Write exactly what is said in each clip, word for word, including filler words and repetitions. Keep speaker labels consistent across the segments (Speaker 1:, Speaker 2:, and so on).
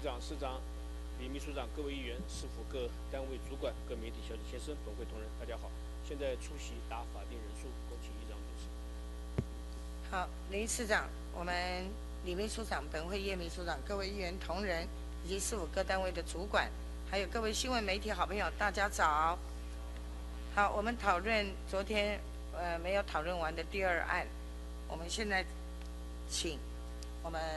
Speaker 1: 长、市长、李秘书长、各位议员、市府各单位主管、各媒体小姐先生、本会同仁，大家好。现在出席达法定人数，恭请议长主持。
Speaker 2: 好，林市长，我们李秘书长、本会叶秘书长、各位议员同仁以及市府各单位的主管，还有各位新闻媒体好朋友，大家早。好，我们讨论昨天呃没有讨论完的第二案，我们现在请我们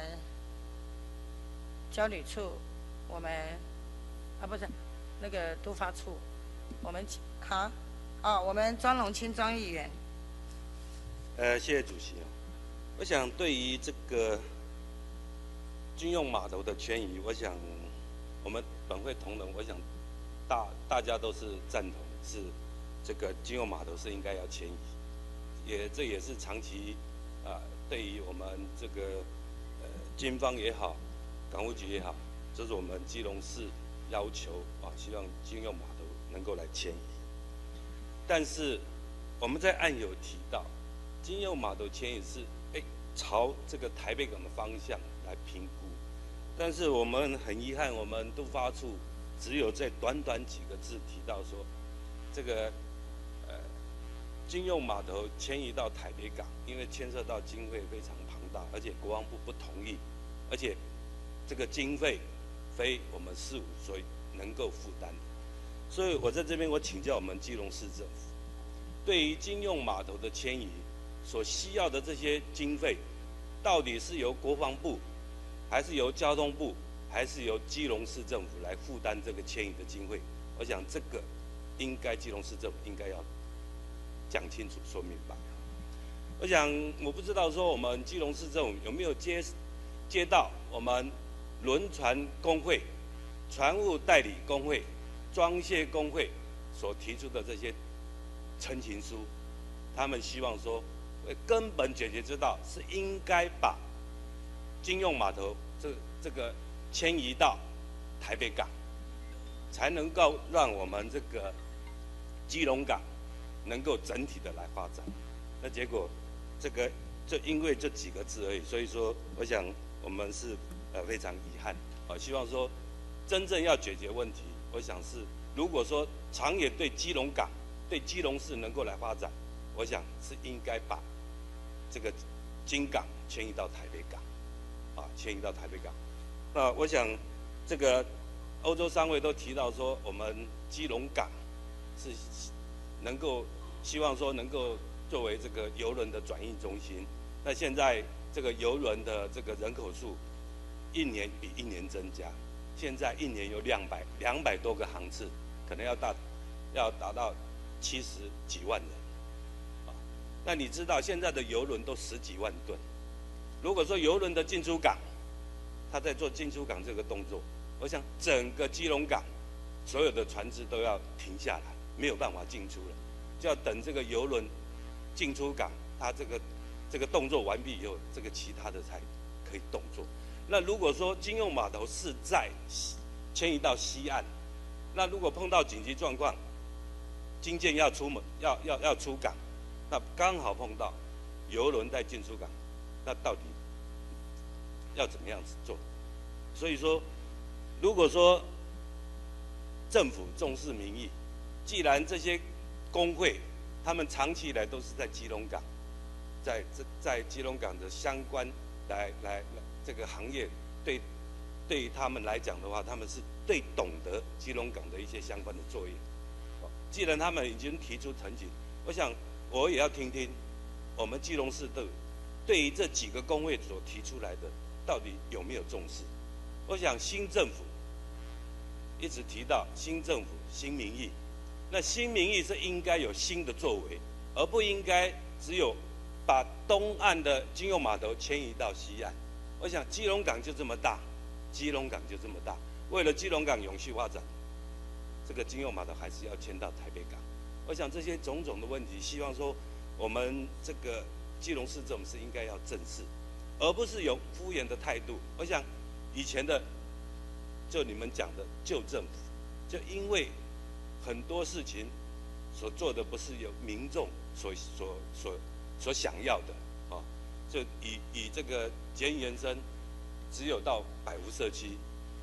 Speaker 2: 交旅处，我们啊不是那个督发处，我们好哦，我们庄荣清庄议员。
Speaker 3: 呃，谢谢主席啊。我想对于这个军用码头的迁移，我想我们本会同仁，我想大大家都是赞同，是这个军用码头是应该要迁移，也这也是长期啊、呃、对于我们这个呃军方也好，港务局也好，这是我们基隆市要求啊，希望军用码头能够来迁移。但是我们在案有提到，军用码头迁移是哎朝这个台北港的方向来评估，但是我们很遗憾，我们督发处只有在短短几个字提到说，这个呃军用码头迁移到台北港，因为牵涉到经费非常庞大，而且国防部不同意，而且这个经费非我们市府所能够负担的，所以我在这边我请教我们基隆市政府，对于军用码头的迁移所需要的这些经费，到底是由国防部，还是由交通部，还是由基隆市政府来负担这个迁移的经费？我想这个应该基隆市政府应该要讲清楚、说明白。我想我不知道说我们基隆市政府有没有接接到我们轮船工会、船务代理工会、装卸工会所提出的这些陈情书，他们希望说，根本解决之道是应该把军用码头这这个迁移到台北港，才能够让我们这个基隆港能够整体的来发展。那结果这个就因为这几个字而已，所以说我想我们是呃非常遗憾啊，希望说真正要解决问题，我想是如果说长远对基隆港、对基隆市能够来发展，我想是应该把这个金港迁移到台北港，啊，迁移到台北港。那我想这个欧洲商会都提到说，我们基隆港是能够希望说能够作为这个邮轮的转运中心。那现在这个邮轮的这个人口数一年比一年增加，现在一年有两百两百多个航次，可能要达要达到七十几万人。那你知道现在的邮轮都十几万吨，如果说邮轮的进出港，他在做进出港这个动作，我想整个基隆港所有的船只都要停下来，没有办法进出了，就要等这个邮轮进出港，它这个这个动作完毕以后，这个其他的才可以动作。那如果说军用码头是在迁移到西岸，那如果碰到紧急状况，军舰要出门要要要出港，那刚好碰到邮轮在进出港，那到底要怎么样子做？所以说，如果说政府重视民意，既然这些工会他们长期以来都是在基隆港，在在在基隆港的相关来来来这个行业，对对于他们来讲的话，他们是最懂得基隆港的一些相关的作业。既然他们已经提出陈情，我想我也要听听我们基隆市的对于这几个工会所提出来的到底有没有重视。我想新政府一直提到新政府新民意，那新民意是应该有新的作为，而不应该只有把东岸的军用码头迁移到西岸。我想基隆港就这么大，基隆港就这么大，为了基隆港永续发展，这个军用码头还是要迁到台北港。我想这些种种的问题，希望说我们这个基隆市政府是应该要正视，而不是有敷衍的态度。我想以前的就你们讲的旧政府，就因为很多事情所做的不是由民众所所所所想要的啊，就以以这个捷运延伸只有到百福社区，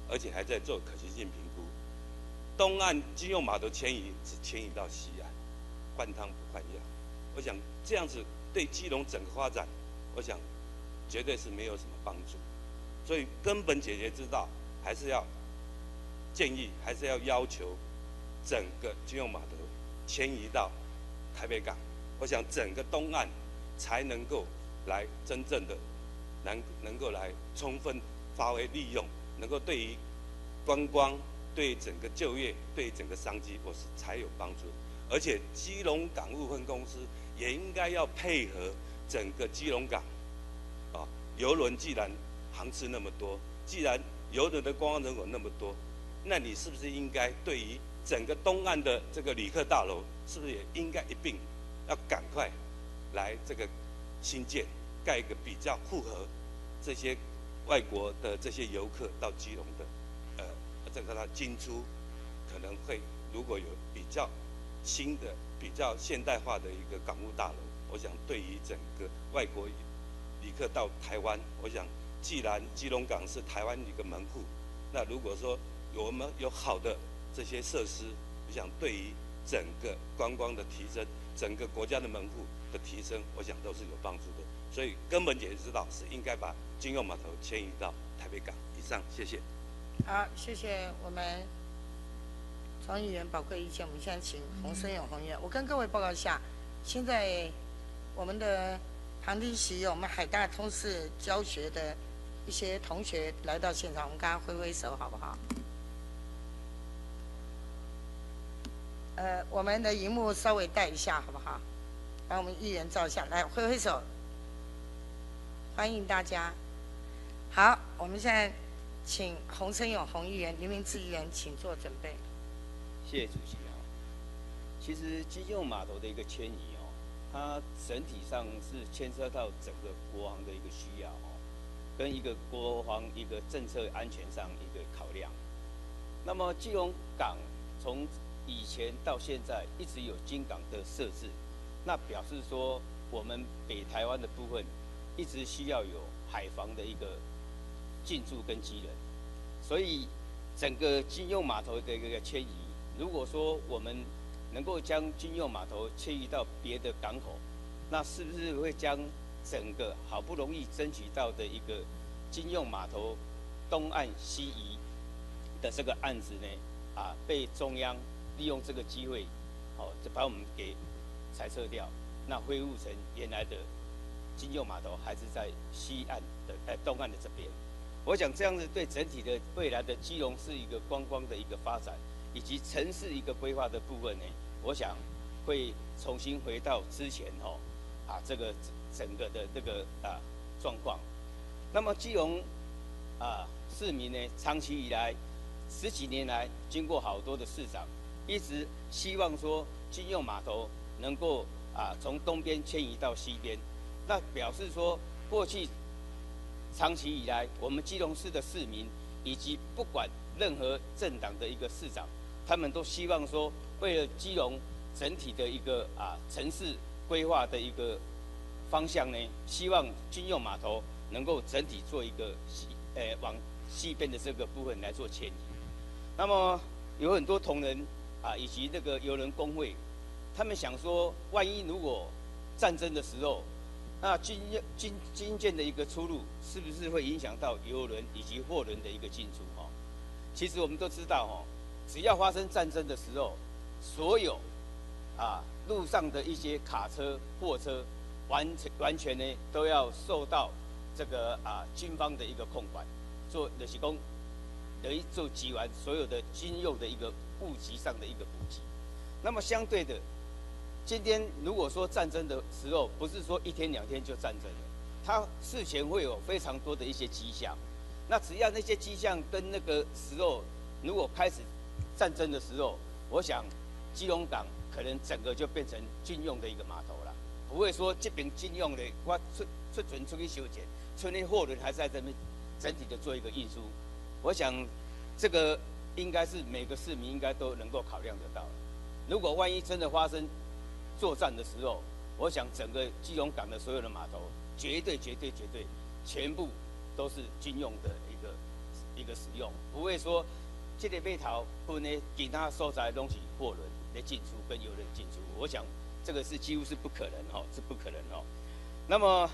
Speaker 3: 而且还在做可行性评估。东岸军用码头迁移只迁移到西岸，换汤不换药。我想这样子对基隆整个发展，我想绝对是没有什么帮助。所以根本解决之道，还是要建议，还是要要求整个军用码头迁移到台北港。我想整个东岸才能够来真正的能能够来充分发挥利用，能够对于观光、对整个就业、对整个商机，我是才有帮助。而且基隆港务分公司也应该要配合整个基隆港，啊，邮轮既然航次那么多，既然邮轮的观光人口那么多，那你是不是应该对于整个东岸的这个旅客大楼，是不是也应该一并要赶快来这个新建，盖一个比较符合这些外国的这些游客到基隆的，呃，这个它进出可能会如果有比较新的、比较现代化的一个港务大楼，我想对于整个外国旅客到台湾，我想既然基隆港是台湾一个门户，那如果说我们有好的这些设施，我想对于整个观光的提升，整个国家的门户的提升，我想都是有帮助的。所以根本解决之道是应该把军用码头迁移到台北港。以上，谢谢。
Speaker 2: 好，谢谢我们庄议员宝贵意见。我们现在请洪生勇洪议员，我跟各位报告一下，现在我们的旁听席有我们海大通识教学的一些同学来到现场，我们跟他挥挥手好不好？呃，我们的荧幕稍微带一下好不好？帮我们议员照一下，来挥挥手，欢迎大家。好，我们现在请洪生勇洪议员、林明志议员请做准备。
Speaker 4: 谢谢主席啊。其实军用码头的一个迁移哦，它整体上是牵涉到整个国防的一个需要哦，跟一个国防一个政策安全上一个考量。那么基隆港从以前到现在一直有军港的设置，那表示说我们北台湾的部分一直需要有海防的一个进驻跟机人，所以整个军用码头的一个迁移，如果说我们能够将军用码头迁移到别的港口，那是不是会将整个好不容易争取到的一个军用码头东岸西移的这个案子呢，啊，被中央利用这个机会，哦，就把我们给裁撤掉，那恢复成原来的军用码头还是在西岸的呃东岸的这边。我想这样子对整体的未来的基隆是一个观光的一个发展，以及城市一个规划的部分呢，我想会重新回到之前哦，啊这个整个的这个啊状况。那么基隆啊市民呢，长期以来十几年来，经过好多的市长，一直希望说军用码头能够啊从东边迁移到西边，那表示说过去长期以来，我们基隆市的市民以及不管任何政党的一个市长，他们都希望说，为了基隆整体的一个啊城市规划的一个方向呢，希望军用码头能够整体做一个西呃往西边的这个部分来做迁移。那么有很多同仁啊，以及这个邮轮工会，他们想说，万一如果战争的时候，那军军军舰的一个出入，是不是会影响到邮轮以及货轮的一个进出？哈，其实我们都知道，哈，只要发生战争的时候，所有啊路上的一些卡车、货车，完全完全呢都要受到这个啊军方的一个控管，做就是讲。等于做集完所有的军用的一个物级上的一个补给。那么相对的，今天如果说战争的时候，不是说一天两天就战争了，它事前会有非常多的一些迹象。那只要那些迹象跟那个时候，如果开始战争的时候，我想基隆港可能整个就变成军用的一个码头了，不会说这边军用的我出出船出去修剪，村内货轮还在这边整体的做一个运输。我想，这个应该是每个市民应该都能够考量得到。如果万一真的发生作战的时候，我想整个基隆港的所有的码头，绝对、绝对、绝对，全部都是军用的一个一个使用，不会说这个码头分呢其他所在东西货轮的进出跟游轮进出，我想这个是几乎是不可能哦，是不可能哦。那么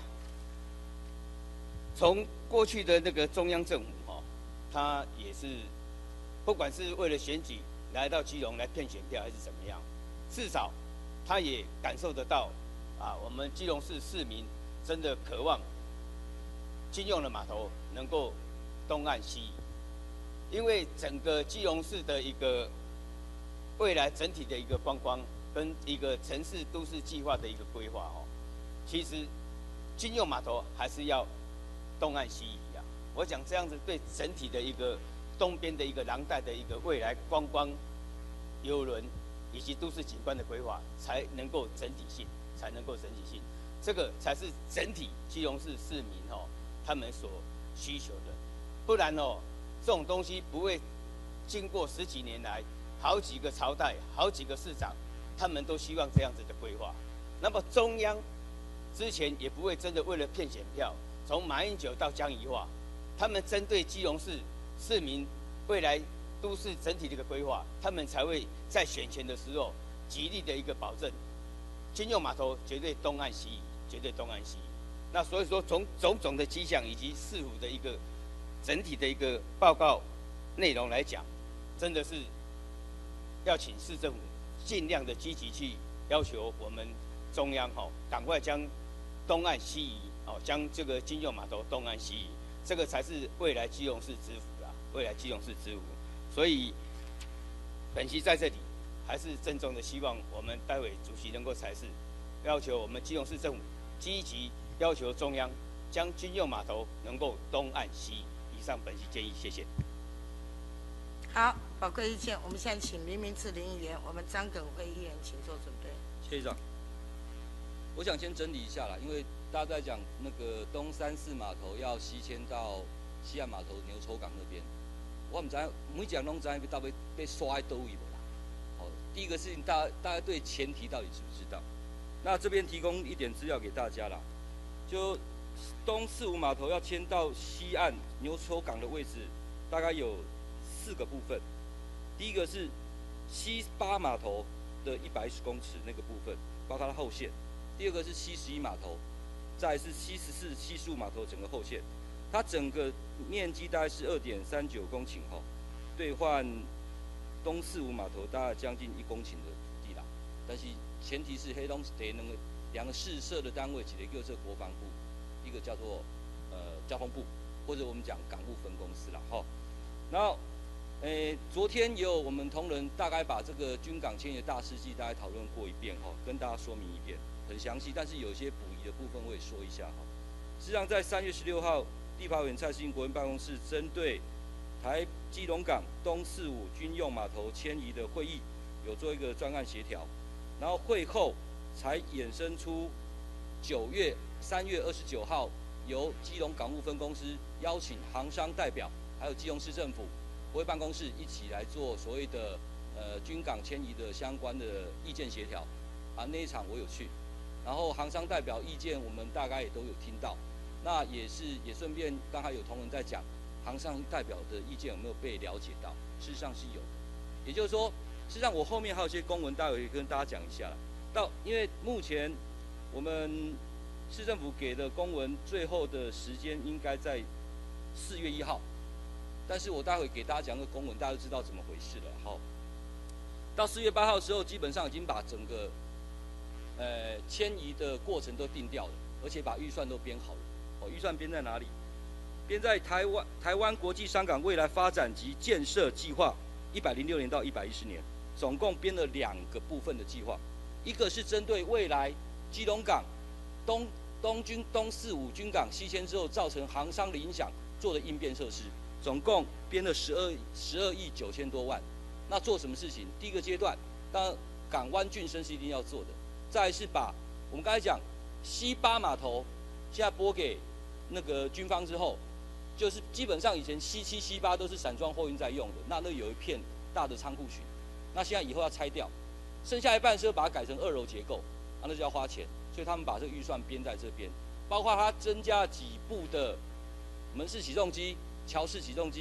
Speaker 4: 从过去的那个中央政府哦，他也是不管是为了选举来到基隆来骗选票还是怎么样，至少他也感受得到啊，我们基隆市市民真的渴望军用的码头能够东岸西移，因为整个基隆市的一个未来整体的一个观光跟一个城市都市计划的一个规划哦，其实军用码头还是要东岸西移啊。我讲这样子对整体的一个东边的一个廊带的一个未来观光邮轮以及都市景观的规划，才能够整体性，才能够整体性，这个才是整体基隆市市民哦他们所需求的。不然哦，这种东西不会经过十几年来好几个朝代、好几个市长，他们都希望这样子的规划。那么中央之前也不会真的为了骗选票，从马英九到江宜桦，他们针对基隆市市民未来都市整体的一个规划，他们才会在选前的时候极力的一个保证，军用码头绝对东岸西移，绝对东岸西移。那所以说，从种种的迹象以及市府的一个整体的一个报告内容来讲，真的是要请市政府尽量的积极去要求我们中央哈、哦，赶快将东岸西移哦，将这个军用码头东岸西移，这个才是未来基隆市之福啦，未来基隆市之福。所以本席在这里还是郑重的希望我们待会主席能够裁示，要求我们基隆市政府积极要求中央将军用码头能够东岸西移。以上本席建议，谢谢。
Speaker 2: 好，宝贵意见，我们现在请林明志林议员，我们张耿辉议员请做准备。
Speaker 5: 谢长，我想先整理一下啦，因为大家在讲那个东三四码头要西迁到西岸码头牛稠港那边，我唔知每讲拢知要到底被刷在倒位无啦。好，第一个事情，大家大家对前提到底知不知道？那这边提供一点资料给大家啦，就东四五码头要迁到西岸牛稠港的位置，大概有四个部分。第一个是西八码头的一百一十公尺那个部分，包括它后线；第二个是七十一码头，再来是七十四、七十五码头整个后线，它整个面积大概是二点三九公顷哈，兑换东四五码头大概将近一公顷的土地啦。但是前提是黑东得那个两个试射的单位，一个叫做国防部，一个叫做呃交通部，或者我们讲港务分公司啦哈。然后，诶，昨天也有我们同仁大概把这个军港迁移的大事记大概讨论过一遍哈，跟大家说明一遍，很详细，但是有一些补遗的部分我也说一下哈。实际上在三月十六号，立法委员蔡适应国文办公室针对台基隆港东四五军用码头迁移的会议，有做一个专案协调，然后会后才衍生出九月三月二十九号由基隆港务分公司邀请航商代表，还有基隆市政府国会办公室一起来做所谓的呃军港迁移的相关的意见协调啊，那一场我有去，然后航商代表意见我们大概也都有听到，那也是也顺便刚才有同仁在讲航商代表的意见有没有被了解到，事实上是有的，也就是说，事实上我后面还有一些公文，待会跟大家讲一下了。到因为目前我们市政府给的公文最后的时间应该在四月一号，但是我待会给大家讲个公文，大家就知道怎么回事了。好，到四月八号的时候，基本上已经把整个呃迁移的过程都定掉了，而且把预算都编好了。哦，预算编在哪里？编在台湾台湾国际商港未来发展及建设计划一百零六年到一百一十年，总共编了两个部分的计划，一个是针对未来基隆港东东军东四五军港西迁之后造成航商的影响做的应变设施，总共编了十二十二亿九千多万。那做什么事情？第一个阶段，当然港湾浚深是一定要做的，再来是把我们刚才讲西八码头现在拨给那个军方之后，就是基本上以前西七西八都是散装货运在用的，那那有一片大的仓库群，那现在以后要拆掉，剩下一半是要把它改成二楼结构，啊，那就要花钱，所以他们把这个预算编在这边，包括它增加几部的门式起重机、桥式起重机，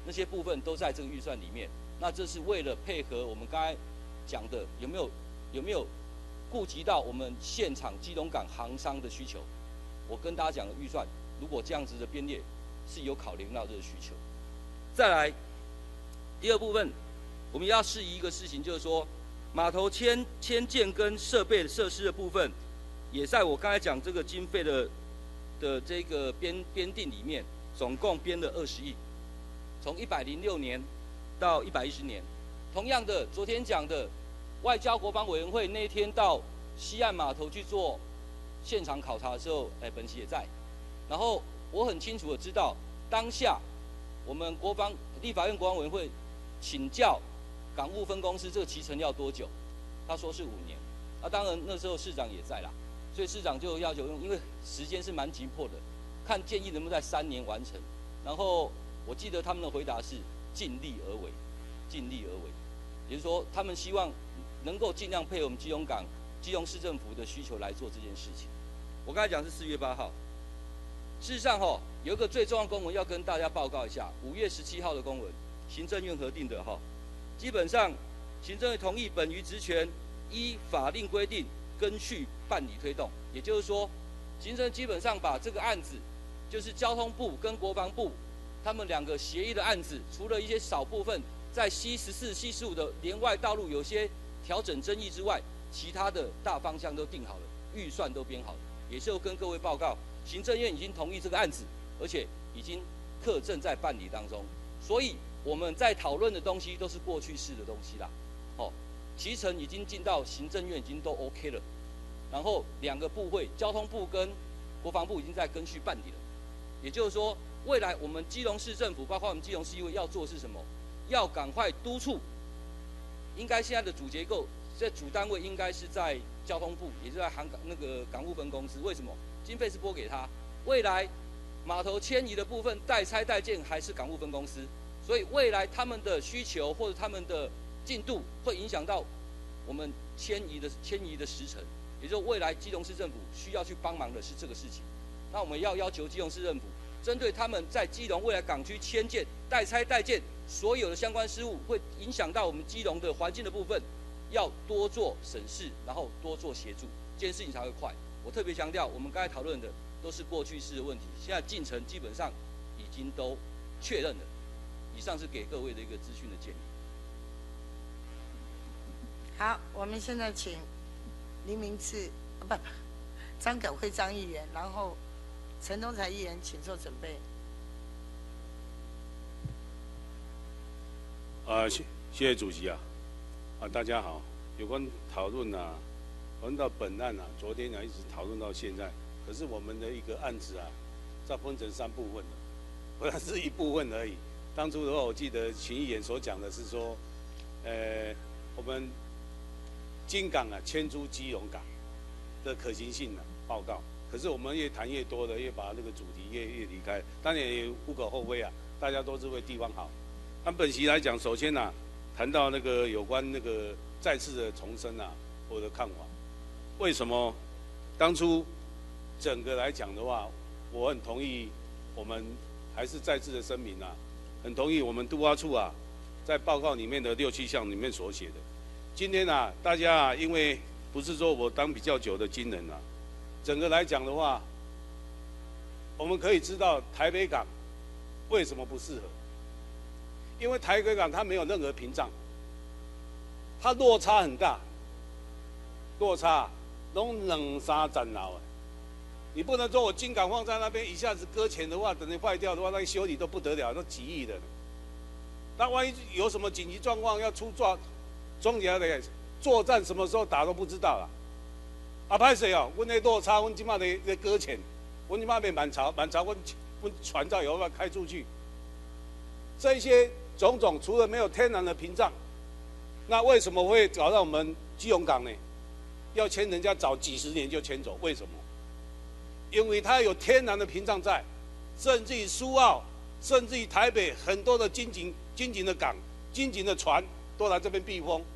Speaker 5: 那些部分都在这个预算里面。那这是为了配合我们刚才讲的，有没有有没有顾及到我们现场基隆港航商的需求？我跟大家讲的预算，如果这样子的编列是有考量到这个需求。再来，第二部分，我们要适宜一个事情，就是说码头迁迁建跟设备设施的部分，也在我刚才讲这个经费的的这个编编定里面，总共编了二十亿，从一百零六年到一百一十年。同样的，昨天讲的外交国防委员会那一天到西岸码头去做现场考察的时候，哎，本席也在。然后我很清楚的知道，当下我们国防立法院国防委员会请教港务分公司这个期程要多久，他说是五年。啊，当然那时候市长也在啦，所以市长就要求用，因为时间是蛮急迫的，看建议能不能在三年完成。然后我记得他们的回答是尽力而为，尽力而为，也就是说他们希望能够尽量配合我们基隆港、基隆市政府的需求来做这件事情。我刚才讲是四月八号。事实上，哈，有一个最重要的公文要跟大家报告一下，五月十七号的公文，行政院核定的哈，基本上行政院同意本于职权依法令规定根续办理推动，也就是说，行政基本上把这个案子，就是交通部跟国防部他们两个协议的案子，除了一些少部分在 C 十四、C 十五的连外道路有些调整争议之外，其他的大方向都定好了，预算都编好了，也就跟各位报告。行政院已经同意这个案子，而且已经课正在办理当中，所以我们在讨论的东西都是过去式的东西啦。哦，期程已经进到行政院，已经都 OK 了。然后两个部会，交通部跟国防部已经在跟续办理了。也就是说，未来我们基隆市政府，包括我们基隆市议会要做的是什么？要赶快督促，应该现在的主结构，这主单位应该是在交通部，也就是在航港那个港务分公司。为什么？经费是拨给他，未来码头迁移的部分代拆代建还是港务分公司，所以未来他们的需求或者他们的进度会影响到我们迁移的迁移的时程，也就是未来基隆市政府需要去帮忙的是这个事情。那我们要要求基隆市政府针对他们在基隆未来港区迁建、代拆代建所有的相关事务，会影响到我们基隆的环境的部分，要多做审视，然后多做协助，这件事情才会快。我特别强调，我们刚才讨论的都是过去式的问题，现在进程基本上已经都确认了。以上是给各位的一个资讯的建议。
Speaker 2: 好，我们现在请林明志，啊不，张耿辉张议员，然后陈东才议员，请做准备。
Speaker 6: 啊，谢谢谢主席啊，啊大家好，有关讨论啊。讨论到本案啊，昨天啊一直讨论到现在，可是我们的一个案子啊，再分成三部分了，不然是一部分而已。当初的话，我记得秦议员所讲的是说，呃，我们金港啊迁出基隆港的可行性啊报告，可是我们越谈越多的，越把那个主题越越离开，当然也无可厚非啊，大家都是为地方好。按本席来讲，首先啊，谈到那个有关那个再次的重申啊，我的看法。为什么当初整个来讲的话，我很同意，我们还是再次的声明啊，很同意我们都发处啊，在报告里面的六七项里面所写的。今天啊，大家啊，因为不是说我当比较久的军人啊，整个来讲的话，我们可以知道台北港为什么不适合，因为台北港它没有任何屏障，它落差很大，落差。拢两三层楼啊！你不能说我金港放在那边，一下子搁浅的话，等你坏掉的话，那修理都不得了，那几亿的。那万一有什么紧急状况要出作，中间的作战什么时候打都不知道了。啊，歹势哦，阮那落差，阮即马咧咧搁浅，阮即马被满潮，满潮，阮阮船照有办法开出去。这些种种，除了没有天然的屏障，那为什么会搞到我们基隆港呢？要迁人家早几十年就迁走，为什么？因为它有天然的屏障在，甚至于苏澳，甚至于台北很多的精警、精警的港、精警的船都来这边避风。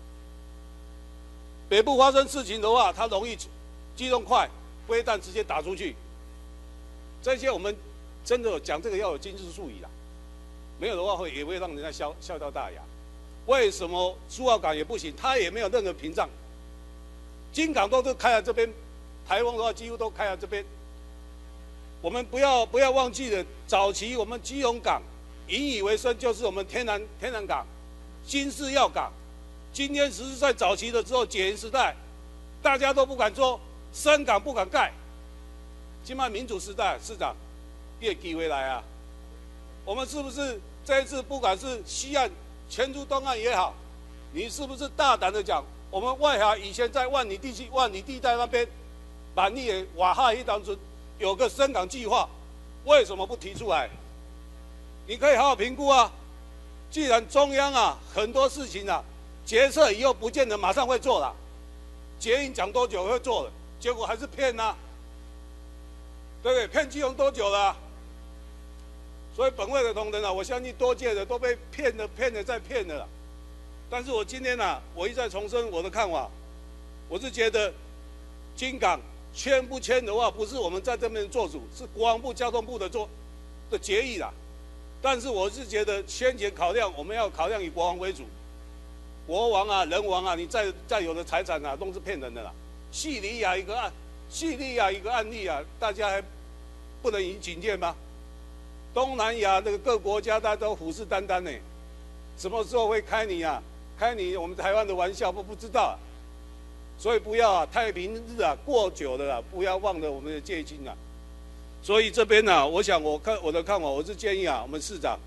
Speaker 6: 北部发生事情的话，它容易机动快，飞弹直接打出去。这些我们真的讲这个要有经世术语啦。 没有的话会也会让人家笑笑掉大牙。为什么苏澳港也不行？它也没有任何屏障，金港都是开在这边，台风的话几乎都开在这边。我们不要不要忘记了，早期我们基隆港引以为生就是我们天然天然港、新式要港。今天只是在早期的时候解严时代，大家都不敢做，深港不敢盖。今麦民主时代，市长，你也机会来啊！我们是不是这一次不管是西岸迁出东岸也好，你是不是大胆的讲，我们外海以前在万里地区、万里地带那边，把你也瓦哈一当村有个深港计划，为什么不提出来？你可以好好评估啊！既然中央啊很多事情啊决策以后不见得马上会做了，捷运讲多久会做了，结果还是骗啊，对不对？骗基隆多久了啊？所以本会的同仁啊，我相信多届的都被骗了、骗了再骗了啦。但是我今天啊，我一再重申我的看法，我是觉得金港签不签的话，不是我们在这边做主，是国防部、交通部的做的决议啦。但是我是觉得先前考量，我们要考量以国防为主。国王啊、人王啊，你再再有的财产啊，都是骗人的啦。叙利亚一个案，叙利亚一个案例啊，大家还不能引警戒吗？东南亚那个各国家大家都虎视眈眈呢，什么时候会开你啊？开你我们台湾的玩笑不不知道、啊，所以不要啊，太平日啊过久了啦，不要忘了我们的戒心啊。所以这边呢、啊，我想我看我的看法，我是建议啊，我们市长，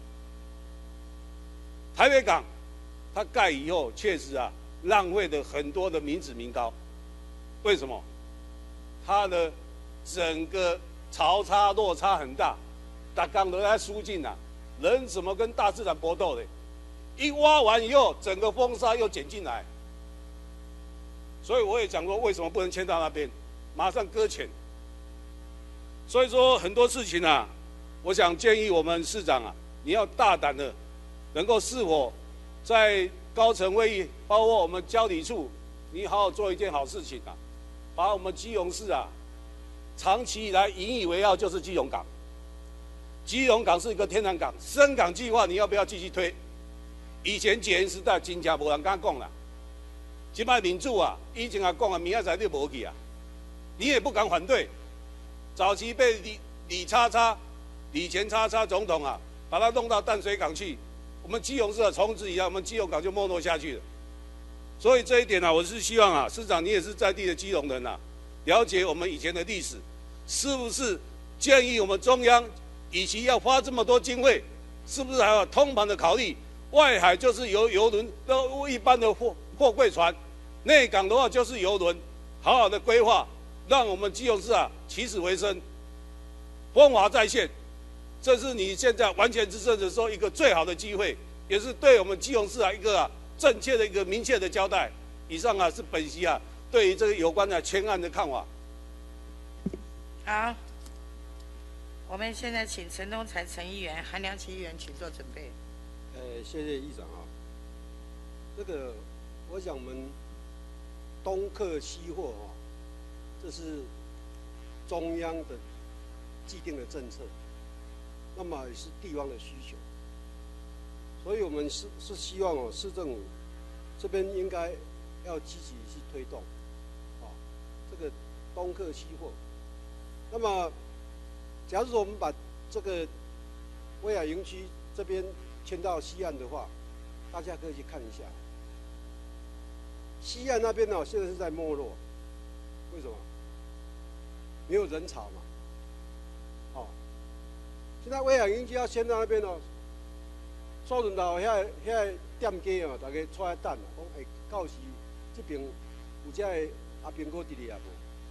Speaker 6: 台北港它盖以后确实啊浪费了很多的民脂民膏，为什么？它的整个潮差落差很大，大港都在疏浚啊，人怎么跟大自然搏斗呢？一挖完以后，整个风沙又卷进来，所以我也讲过，为什么不能迁到那边，马上搁浅。所以说很多事情啊，我想建议我们市长啊，你要大胆的，能够是否在高层会议，包括我们交理处，你好好做一件好事情啊，把我们基隆市啊，长期以来引以为傲就是基隆港。基隆港是一个天然港，深港计划你要不要继续推？以前解严时代真正无人敢讲啦，现在民主啊，以前啊讲啊，明仔载你无去啊，你也不敢反对。早期被李李叉叉、李前叉叉总统啊，把他弄到淡水港去，我们基隆市啊，从此以来我们基隆港就没落下去了。所以这一点呢、啊，我是希望啊，市长你也是在地的基隆人啊，了解我们以前的历史，是不是建议我们中央，与其要花这么多经费，是不是还要通盘的考虑？外海就是由邮轮、都一般的货货柜船，内港的话就是邮轮，好好的规划。让我们基隆市啊起死回生，风华再现，这是你现在完全执政的时候一个最好的机会，也是对我们基隆市啊一个啊正确的一个明确的交代。以上啊是本席啊对于这个有关的签案的看法。
Speaker 2: 好，我们现在请陈东才陈议员、韩良琪议员请做准备。
Speaker 7: 呃，谢谢议长啊。这个，我想我们东客西货啊。这是中央的既定的政策，那么也是地方的需求，所以我们是是希望哦，市政府这边应该要积极去推动，啊，这个东客西货。那么，假如说我们把这个威海营区这边迁到西岸的话，大家可以去看一下，西岸那边呢、哦，现在是在没落，为什么？没有人潮嘛，哦，现在威海营区要迁到那边哦，所轮到遐遐店家哦，大家出来等啦，讲哎，到时这边有遮个阿兵哥伫哩啊无？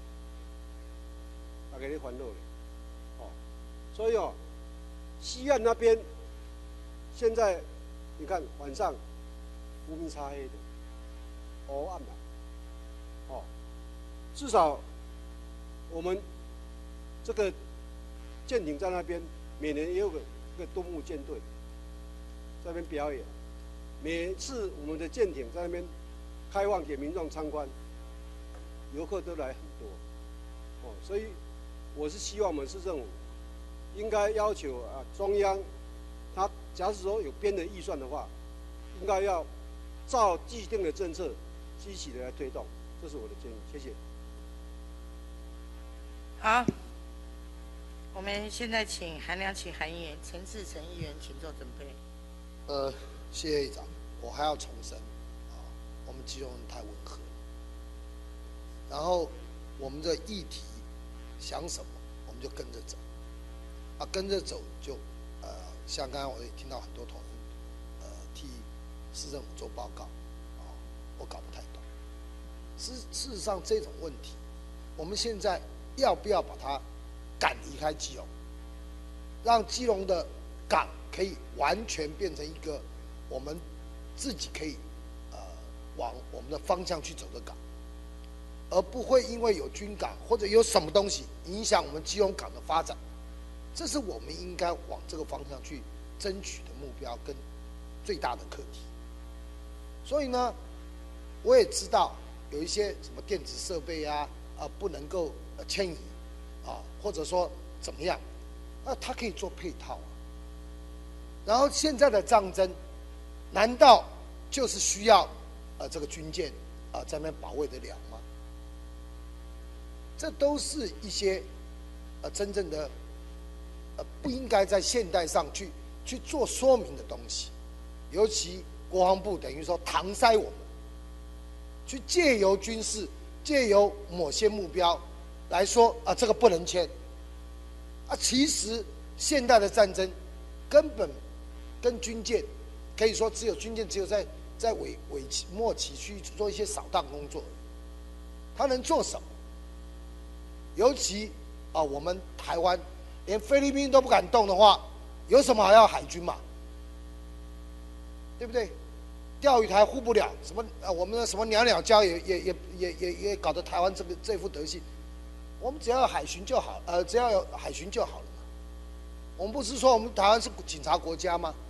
Speaker 7: 大家咧烦恼咧，哦，所以哦，西岸那边现在你看晚上乌咪擦黑的，黑暗嘛，哦，至少。我们这个舰艇在那边，每年也有个个东木舰队在那边表演。每次我们的舰艇在那边开放给民众参观，游客都来很多。哦，所以我是希望我们市政府应该要求啊中央，他假使说有编的预算的话，应该要照既定的政策积极的来推动，这是我的建议。谢谢。
Speaker 2: 好，我们现在请韩良启韩议员、陈志成议员，请做准备。
Speaker 8: 呃，谢谢议长，我还要重申，啊，我们基隆人太温和了。然后我们的议题想什么，我们就跟着走，啊，跟着走就，呃，像刚刚我也听到很多同仁，呃，替市政府做报告，啊，我搞不太懂。事事实上，这种问题，我们现在要不要把它赶离开基隆，让基隆的港可以完全变成一个我们自己可以呃往我们的方向去走的港，而不会因为有军港或者有什么东西影响我们基隆港的发展，这是我们应该往这个方向去争取的目标跟最大的课题。所以呢，我也知道有一些什么电子设备啊啊不能够呃迁移啊，或者说怎么样，那它可以做配套啊。然后现在的战争，难道就是需要呃这个军舰啊在那边保卫得了吗？这都是一些呃真正的呃不应该在现代上去去做说明的东西，尤其国防部等于说搪塞我们，去借由军事借由某些目标来说啊这个不能签啊，其实现代的战争根本跟军舰可以说只有军舰只有在在尾尾期末期去做一些扫荡工作，它能做什么？尤其啊，我们台湾连菲律宾都不敢动的话，有什么还要海军嘛？对不对？钓鱼台护不了，什么啊？我们的什么鸟鸟礁也也也也也也搞得台湾这个这副德性，我们只要有海巡就好，呃，只要有海巡就好了嘛。我们不是说我们台湾是警察国家吗？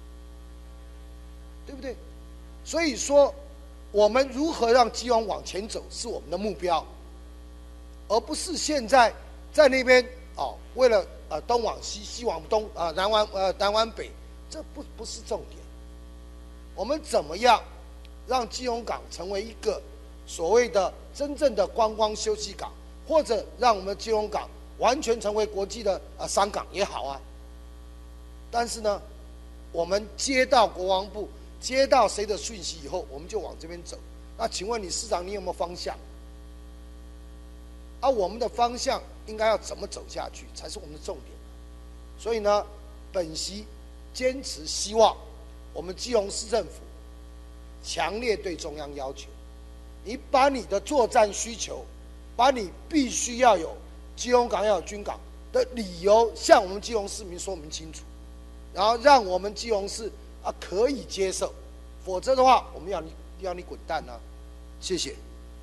Speaker 8: 对不对？所以说，我们如何让基隆往前走是我们的目标，而不是现在在那边哦，为了呃东往西，西往东，啊、呃、南往呃南往北，这不不是重点。我们怎么样让基隆港成为一个所谓的真正的观光休息港，或者让我们基隆港完全成为国际的呃商港也好啊？但是呢，我们接到国防部接到谁的讯息以后，我们就往这边走。那请问你市长，你有没有方向？而、啊、我们的方向应该要怎么走下去，才是我们的重点。所以呢，本席坚持希望我们基隆市政府强烈对中央要求，你把你的作战需求，把你必须要有基隆港要有军港的理由，向我们基隆市民说明清楚，然后让我们基隆市啊可以接受，否则的话，我们要你要你滚蛋啊！谢谢。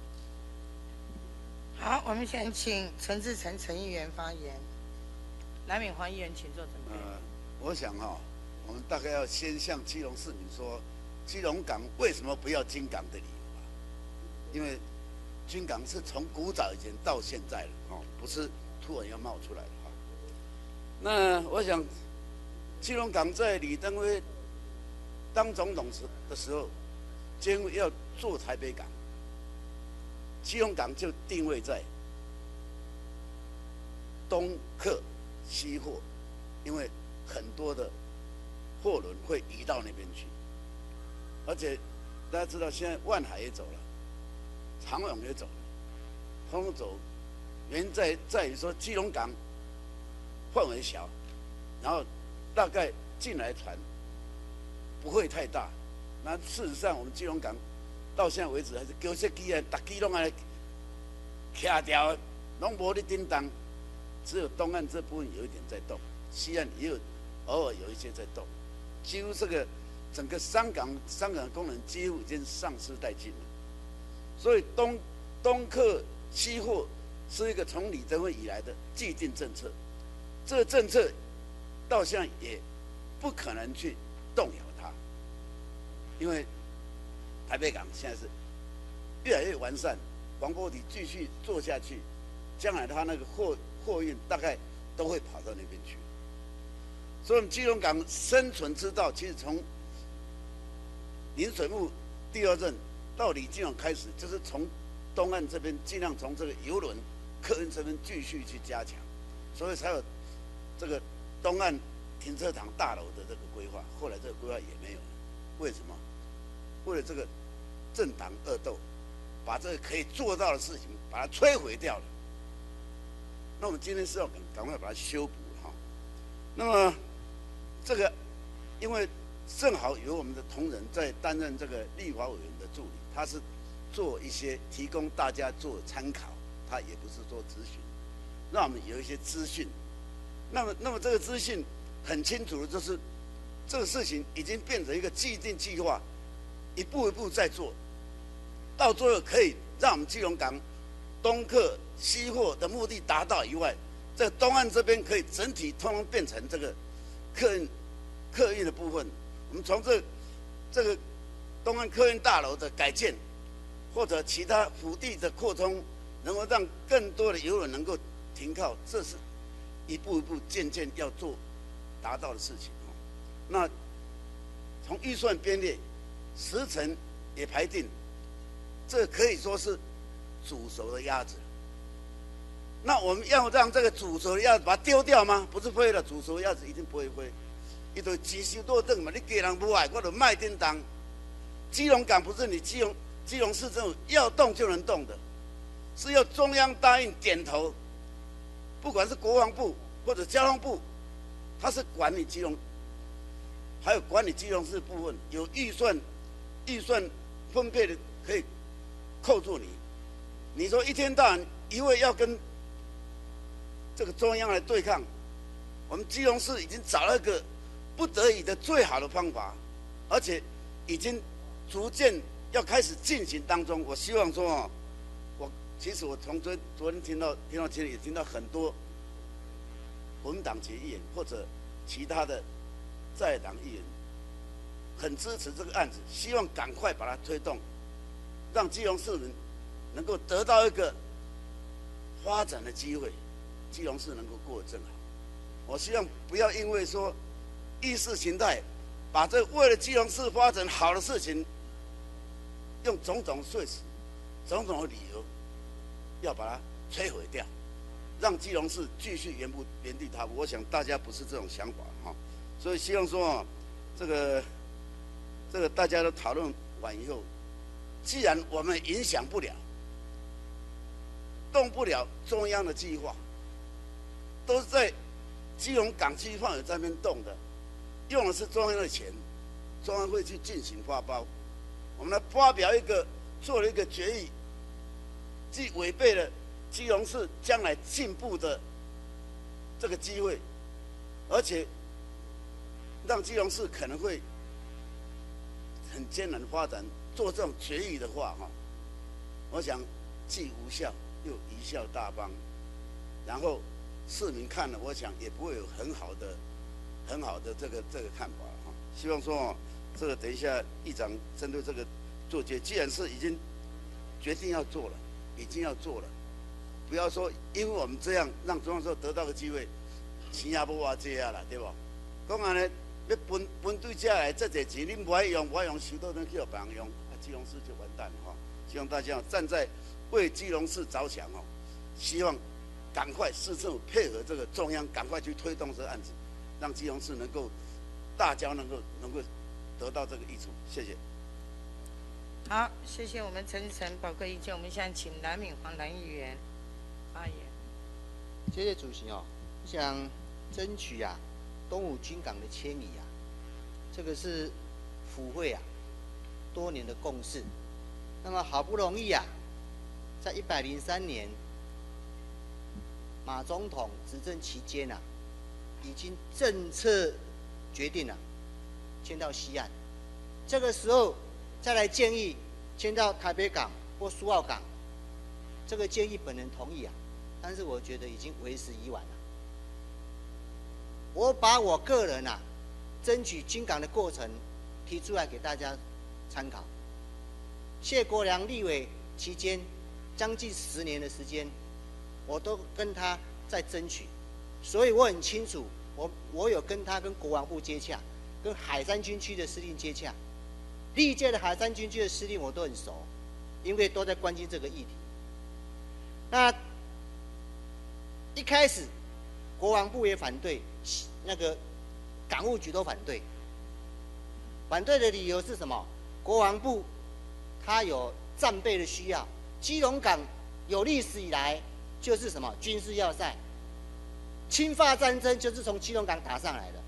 Speaker 2: 好，我们先请陈志成陈议员发言。蓝敏华议员，请做准备。
Speaker 9: 呃，我想哈、哦，我们大概要先向基隆市民说，基隆港为什么不要军港的理由啊？因为军港是从古早以前到现在了哦，不是突然要冒出来的哈。那我想，基隆港在李登辉当总统时的时候，监要做台北港。基隆港就定位在东客西货，因为很多的货轮会移到那边去，而且大家知道现在万海也走了，长荣也走了，通通走，原因在在于说基隆港范围小，然后大概进来船不会太大，那事实上我们基隆港到现在为止还是旧设机啊，大机拢安尼徛掉，拢无咧叮当，只有东岸这部分有一点在动，西岸也有偶尔有一些在动，几乎这个整个商港商港的功能几乎已经丧失殆尽了。所以东东客西货是一个从李登辉以来的既定政策，这个政策到现在也不可能去动摇它，因为台北港现在是越来越完善，广播体继续做下去，将来它那个货货运大概都会跑到那边去。 所以我们基隆港生存之道，其实从林水木第二任到李金龙开始，就是从东岸这边尽量从这个邮轮、客运这边继续去加强，所以才有这个东岸停车场大楼的这个规划。后来这个规划也没有了，为什么？为了这个政党恶斗，把这个可以做到的事情把它摧毁掉了。那我们今天是要赶赶快把它修补哈。那么这个因为正好有我们的同仁在担任这个立法委员的助理，他是做一些提供大家做参考，他也不是做咨询，让我们有一些资讯。那么，那么这个资讯很清楚的就是，这个事情已经变成一个既定计划，一步一步在做，到最后可以让我们基隆港东客西货的目的达到以外，在东岸这边可以整体通通变成这个客运客运的部分。我们从这这个东岸客运大楼的改建，或者其他腹地的扩充，能够让更多的邮轮能够停靠，这是一步一步渐渐要做达到的事情。那从预算编列，时程也排定，这可以说是煮熟的鸭子。那我们要让这个煮熟的鸭子把它丢掉吗？不是飞了，煮熟的鸭子一定不会飞。伊就自修多等嘛，你家人不爱，我就卖叮当。基隆港不是你基隆基隆市政府要动就能动的，是要中央答应点头，不管是国防部或者交通部，它是管理基隆，还有管理基隆市部分有预算，预算分配的可以扣住你。你说一天到晚一味要跟这个中央来对抗，我们基隆市已经找了一个不得已的最好的方法，而且已经逐渐要开始进行当中。我希望说哦，我其实我从昨昨天听到听到今天也听到很多国民党籍议员或者其他的在党议员很支持这个案子，希望赶快把它推动，让基隆市民能够得到一个发展的机会，基隆市能够过得更好。我希望不要因为说意识形态，把这为了基隆市发展好的事情，用种种说辞、种种的理由，要把它摧毁掉，让基隆市继续原不原地踏步。我想大家不是这种想法哈，所以希望说啊，这个这个大家都讨论完以后，既然我们影响不了、动不了中央的计划，都是在基隆港区范围这边动的。用的是中央的钱，中央会去进行发包。我们来发表一个，做了一个决议，既违背了基隆市将来进步的这个机会，而且让基隆市可能会很艰难的发展。做这种决议的话，哈，我想既无效又贻笑大方，然后市民看了，我想也不会有很好的。很好的这个这个看法哈，希望说哦，这个等一下议长针对这个做决，既然是已经决定要做了，已经要做了，不要说因为我们这样让中央说得到个机会，钱也无偌济啊啦，对不？讲安尼要分分对下来这些钱，你不爱用，不爱用收到那去有别人用，啊，基隆市就完蛋了哈。希望大家站在为基隆市着想哦，希望赶快市政府配合这个中央，赶快去推动这个案子。让基隆市能够大家能够能够得到这个益处，谢谢。
Speaker 2: 好，谢谢我们陈志成宝贵意见。我们现在请蓝敏黄蓝议员发言。
Speaker 10: 谢谢主席哦，我想争取啊东武军港的迁移啊，这个是府会啊多年的共识。那么好不容易啊，在一百零三年马总统执政期间啊。已经政策决定了，迁到西岸。这个时候再来建议迁到台北港或苏澳港，这个建议本人同意啊，但是我觉得已经为时已晚了。我把我个人啊争取军港的过程提出来给大家参考。谢国良立委期间将近十年的时间，我都跟他在争取。所以我很清楚， 我我有跟他跟国防部接洽，跟海山军区的司令接洽，历届的海山军区的司令我都很熟，因为都在关心这个议题。那一开始国防部也反对，那个港务局都反对。反对的理由是什么？国防部它有战备的需要，基隆港有历史以来就是什么军事要塞，侵华战争就是从基隆港打上来的。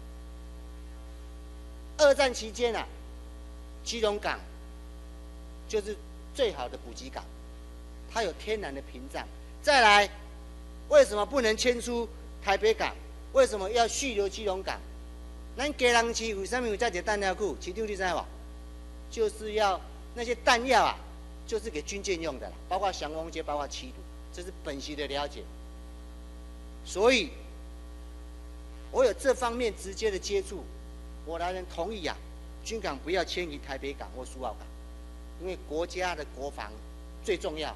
Speaker 10: 二战期间啊，基隆港就是最好的补给港，它有天然的屏障。再来，为什么不能迁出台北港？为什么要续留基隆港？咱基隆市为什么有这些弹药库？市长你知无？就是要那些弹药啊，就是给军舰用的啦，包括祥龙街，包括七堵，这是本席的了解。所以，我有这方面直接的接触，我来人同意啊，军港不要迁移台北港或苏澳港，因为国家的国防最重要。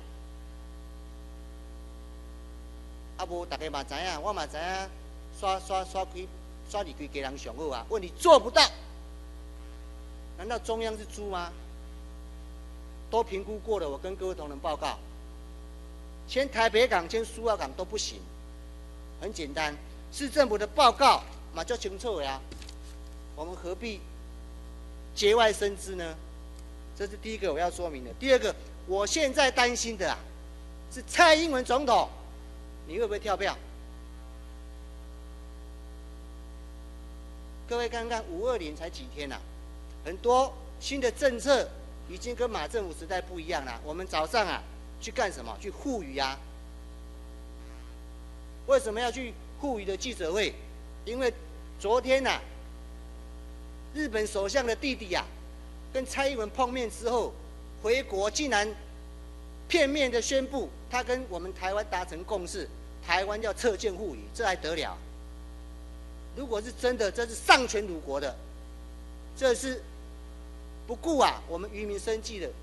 Speaker 10: 啊无，大家嘛知影，我嘛知影，刷刷刷开。刷离开给人上好啊！问题做不到，难道中央是猪吗？都评估过了，我跟各位同仁报告，迁台北港、迁苏澳港都不行。很简单，市政府的报告嘛就清楚呀，我们何必节外生枝呢？这是第一个我要说明的。第二个，我现在担心的啊，是蔡英文总统，你会不会跳票？各位看看五二零才几天啊，很多新的政策已经跟马政府时代不一样了。我们早上啊去干什么？去护渔啊。为什么要去护渔的记者会？因为昨天啊，日本首相的弟弟啊，跟蔡英文碰面之后，回国竟然片面的宣布他跟我们台湾达成共识，台湾要撤舰护渔，这还得了？如果是真的，这是丧权辱国的，这是不顾啊我们渔民生计的。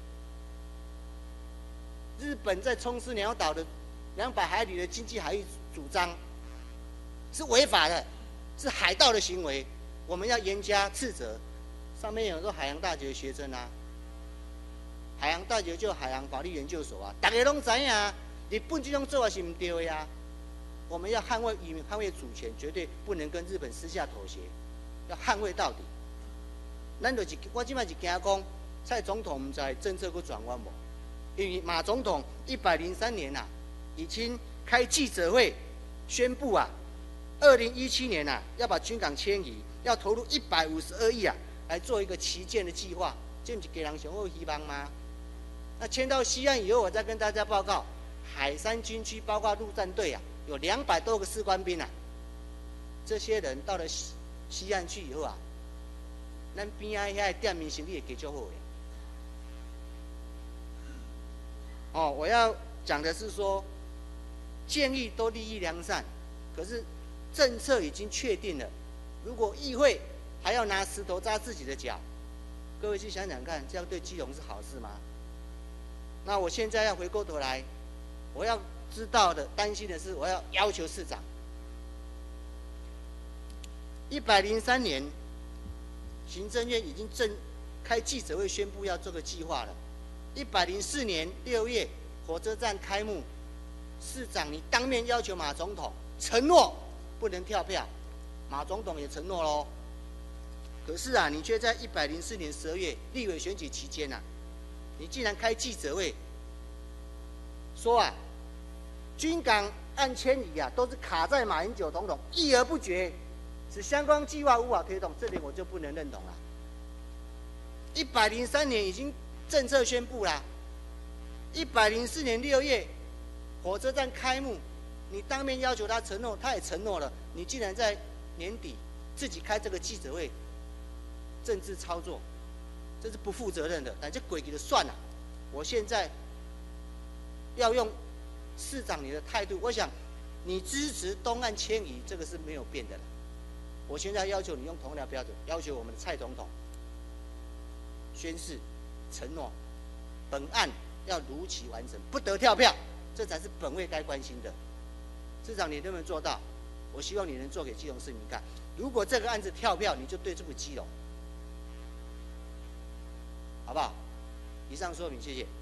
Speaker 10: 日本在冲丝鸟岛的两百海里的经济海域主张是违法的，是海盗的行为，我们要严加斥责。上面有个海洋大学的学生啊，海洋大学就海洋法律研究所啊，大家拢知影，日本这种做法是唔对的呀。我们要捍卫渔民、捍卫主权，绝对不能跟日本私下妥协，要捍卫到底。咱就是我今摆是惊讲，蔡总统唔知政策佫转弯无？因为马总统一百零三年啊，已经开记者会宣布啊，二零一七年啊要把军港迁移，要投入一百五十二亿啊来做一个旗舰的计划，这不是给人上好希望吗？那迁到西岸以后，我再跟大家报告，海山军区包括陆战队啊。有两百多个士官兵啊，这些人到了西西岸去以后啊，咱边啊遐店面生意会加足好的。哦，我要讲的是说，建议都利益良善，可是政策已经确定了，如果议会还要拿石头扎自己的脚，各位去想想看，这样对基隆是好事吗？那我现在要回过头来，我要。知道的、担心的是，我要要求市长。一百零三年，行政院已经正开记者会宣布要做个计划了。一百零四年六月，火车站开幕，市长你当面要求马总统承诺不能跳票，马总统也承诺喽。可是啊，你却在一百零四年十二月立委选举期间啊，你竟然开记者会说啊。军港按迁移啊，都是卡在马英九总统议而不决，使相关计划无法推动，这点我就不能认同了。一百零三年已经政策宣布啦，一百零四年六月火车站开幕，你当面要求他承诺，他也承诺了，你竟然在年底自己开这个记者会，政治操作，这是不负责任的。但这鬼给的算了，我现在要用。市长，你的态度，我想你支持东岸迁移，这个是没有变的了。我现在要求你用同样的标准，要求我们的蔡总统宣誓承诺，本案要如期完成，不得跳票，这才是本位该关心的。市长，你能不能做到？ 我希望你能做给基隆市民看。如果这个案子跳票，你就对这个基隆，好不好？以上说明，谢谢。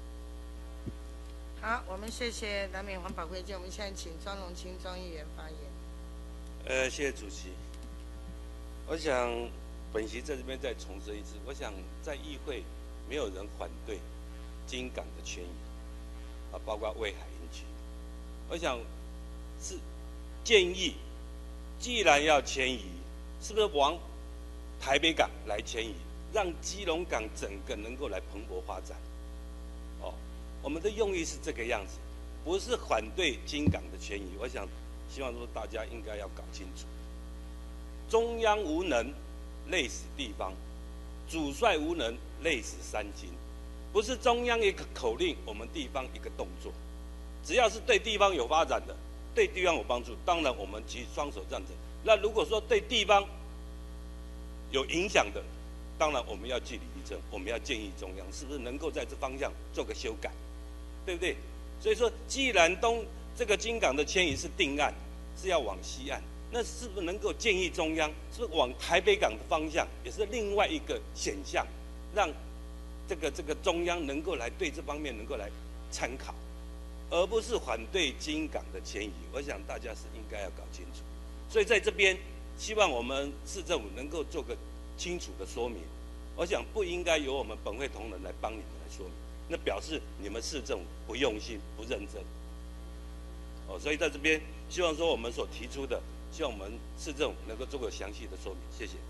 Speaker 2: 好，我们谢谢南美环保会见，我们现在请庄荣清庄议员发言。
Speaker 3: 呃，谢谢主席。我想本席在这边再重申一次，我想在议会没有人反对金港的权益，啊，包括卫海营区。我想是建议，既然要迁移，是不是往台北港来迁移，让基隆港整个能够来蓬勃发展？哦，我们的用意是这个样子，不是反对金港的权益。我想，希望说大家应该要搞清楚，中央无能，累死地方；主帅无能，累死三军。不是中央一个口令，我们地方一个动作。只要是对地方有发展的，对地方有帮助，当然我们举双手赞成。那如果说对地方有影响的，当然我们要据理力争，我们要建议中央是不是能够在这方向做个修改，对不对？所以说，既然东这个金港的迁移是定案，是要往西岸，那是不是能够建议中央，是不是往台北港的方向，也是另外一个选项，让这个这个中央能够来对这方面能够来参考，而不是反对金港的迁移。我想大家是应该要搞清楚。所以在这边，希望我们市政府能够做个清楚的说明。我想不应该由我们本会同仁来帮你们来说明，那表示你们市政府不用心、不认真。哦，所以在这边希望说我们所提出的，希望我们市政府能够做个详细的说明。谢谢。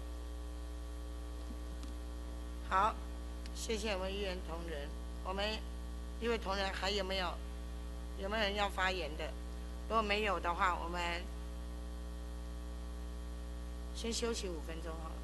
Speaker 2: 好，谢谢我们议员同仁。我们议员同仁还有没有有没有人要发言的？如果没有的话，我们先休息五分钟好了。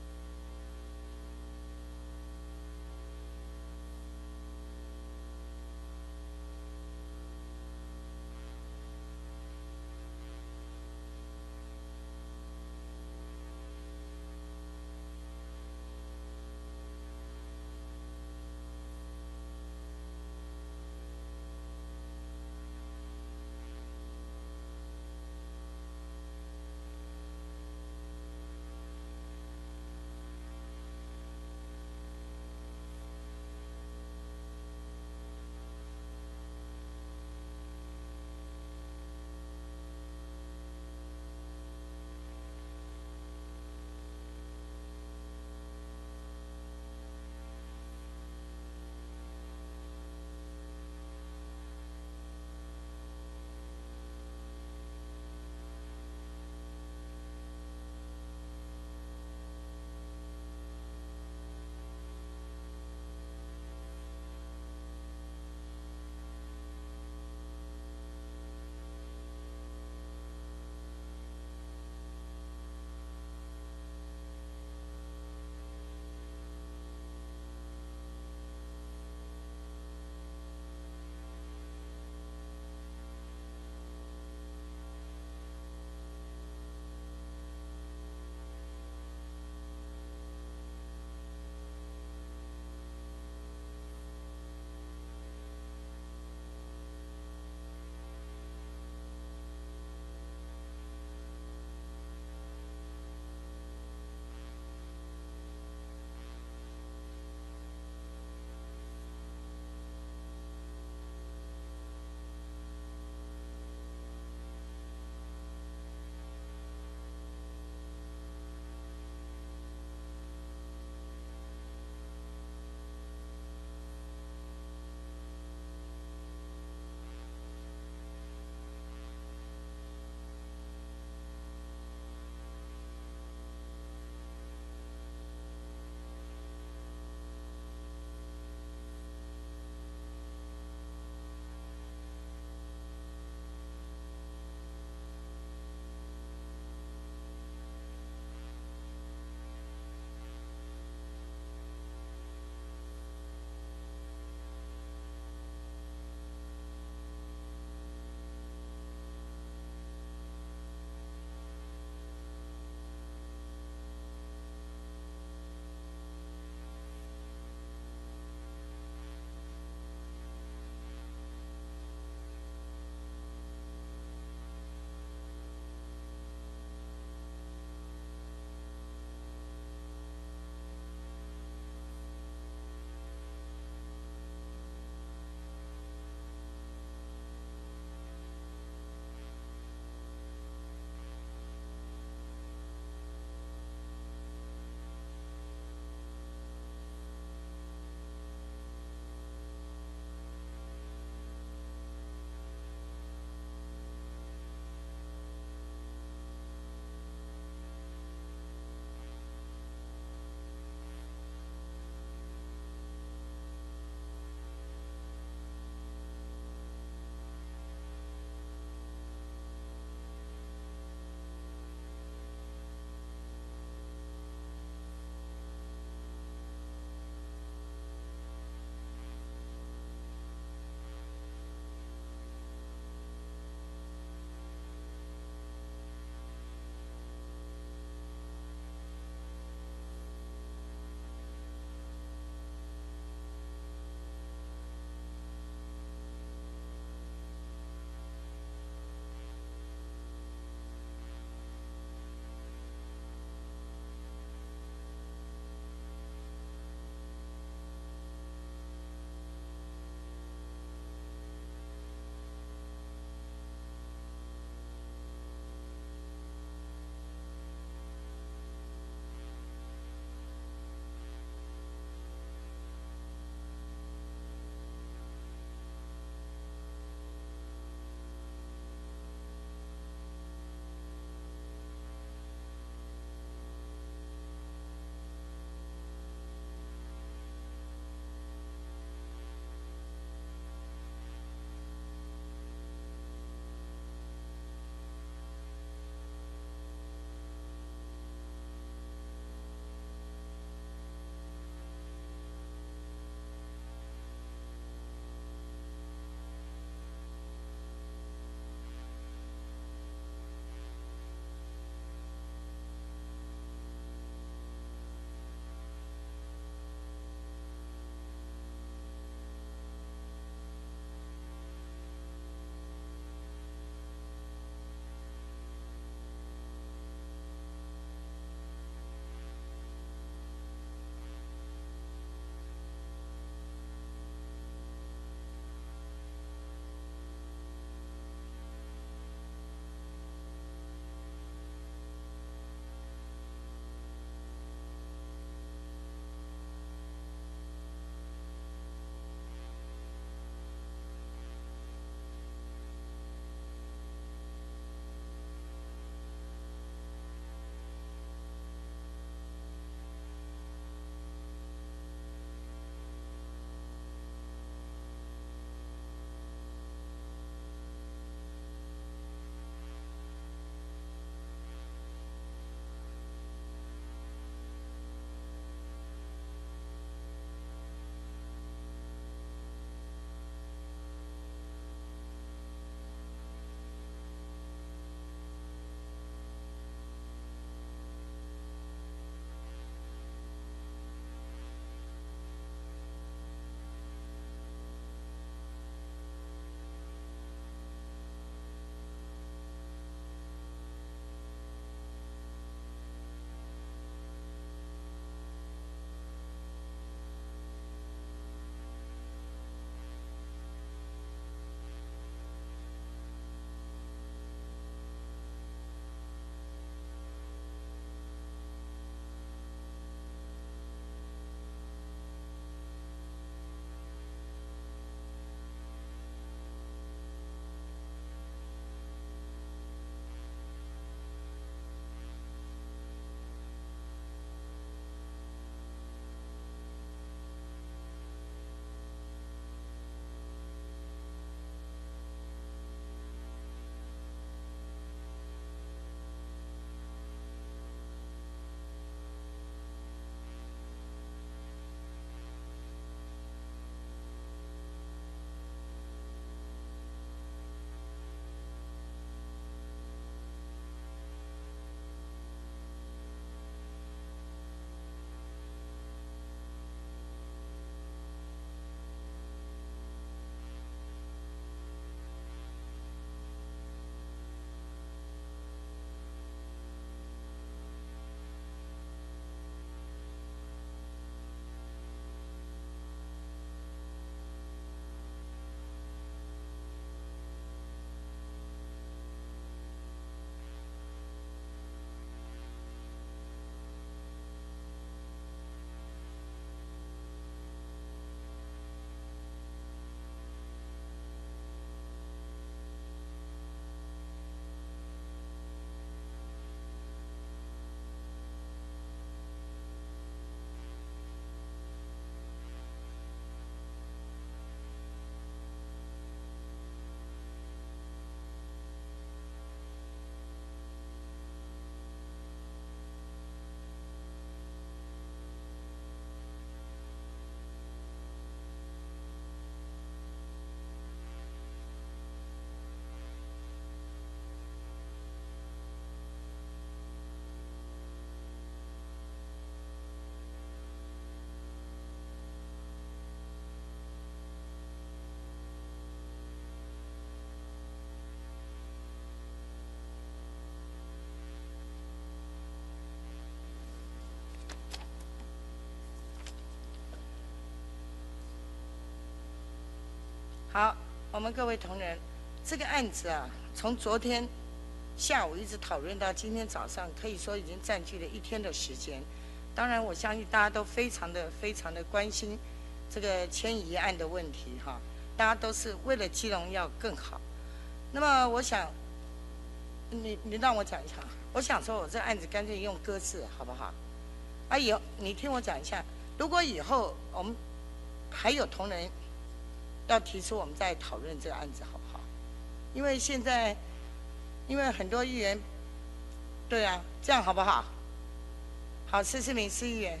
Speaker 2: 好，我们各位同仁，这个案子啊，从昨天下午一直讨论到今天早上，可以说已经占据了一天的时间。当然，我相信大家都非常的、非常的关心这个迁移案的问题哈，大家都是为了基隆要更好。那么，我想，你你让我讲一下，我想说，我这案子干脆用搁置好不好？啊，以后你听我讲一下，如果以后我们还有同仁要提出，我们再讨论这个案子好不好？因为现在，因为很多议员，对啊，这样好不好？好，施世明施议员。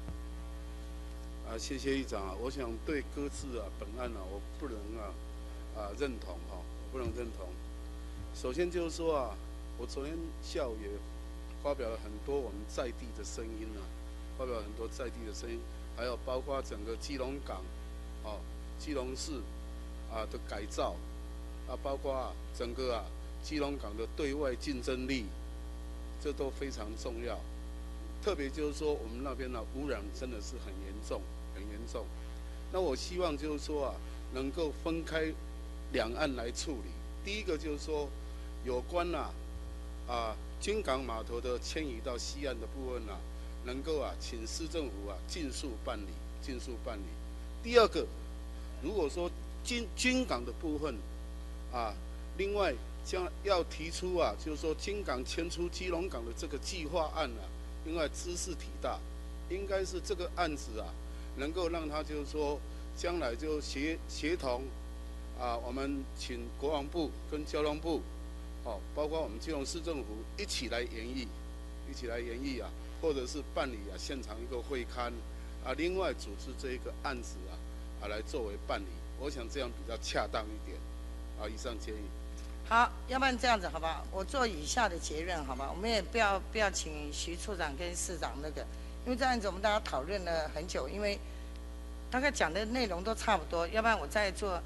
Speaker 6: 啊，谢谢议长啊，我想对搁置啊本案啊，我不能啊啊认同哈、啊，我不能认同。首先就是说啊，我昨天下午也发表了很多我们在地的声音啊，发表了很多在地的声音，还有包括整个基隆港，哦，基隆市啊的改造，啊，包括啊整个啊基隆港的对外竞争力，这都非常重要。特别就是说，我们那边呢、啊、污染真的是很严重，很严重。那我希望就是说啊，能够分开两岸来处理。第一个就是说，有关啊啊军港码头的迁移到西岸的部分啊，能够啊请市政府啊尽速办理，尽速办理。第二个，如果说军军港的部分啊，另外将要提出啊，就是说军港迁出基隆港的这个计划案啊。另外，知识体大，应该是这个案子啊，能够让他就是说，将来就协协同啊，我们请国防部跟交通部，哦，包括我们基隆市政府一起来研议，一起来研议啊，或者是办理啊现场一个会勘啊，另外组织这一个案子啊啊来作为办理，我想这样比较恰当一点啊。以上建议。
Speaker 2: 好，要不然这样子好不好？我做以下的结论好吧？我们也不要不要请徐处长跟市长那个，因为这样子我们大家讨论了很久，因为大概讲的内容都差不多，要不然我再做。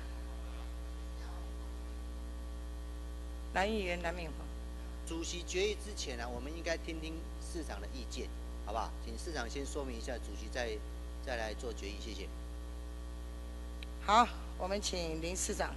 Speaker 2: 蓝议员蓝敏华，
Speaker 10: 主席决议之前呢、啊，我们应该听听市长的意见，好不好？请市长先说明一下，主席再再来做决议，谢谢。
Speaker 2: 好，我们请林市长。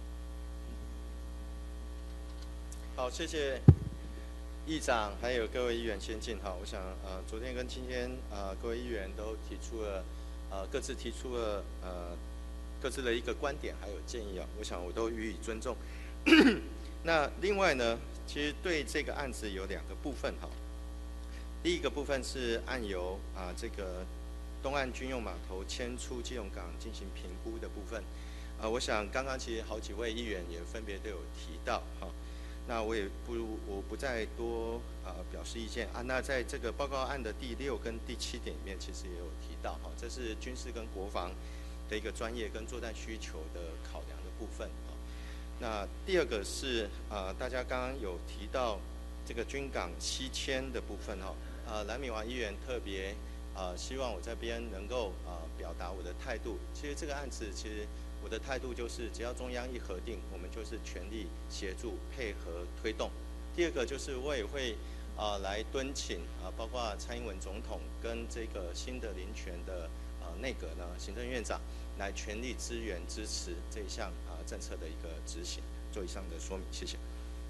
Speaker 11: 好，谢谢议长，还有各位议员先进哈。我想呃，昨天跟今天呃，各位议员都提出了呃，各自提出了呃，各自的一个观点还有建议啊。我想我都予以尊重。那另外呢，其实对这个案子有两个部分哈。第一个部分是案由啊、呃，这个东岸军用码头迁出基隆港进行评估的部分啊、呃，我想刚刚其实好几位议员也分别都有提到哈。那我也不我不再多呃表示意见啊。那在这个报告案的第六跟第七点里面，其实也有提到哈，这是军事跟国防的一个专业跟作战需求的考量的部分啊。那第二个是呃大家刚刚有提到这个军港西迁的部分哈，呃蓝敏华议员特别呃希望我这边能够呃表达我的态度。其实这个案子其实。我的态度就是，只要中央一核定，我们就是全力协助配合推动。第二个就是我也会啊、呃、来敦请啊、呃，包括蔡英文总统跟这个新的林权的呃内阁呢，行政院长来全力支援支持这一项啊、呃、政策的一个执行。做以上的说明，谢谢。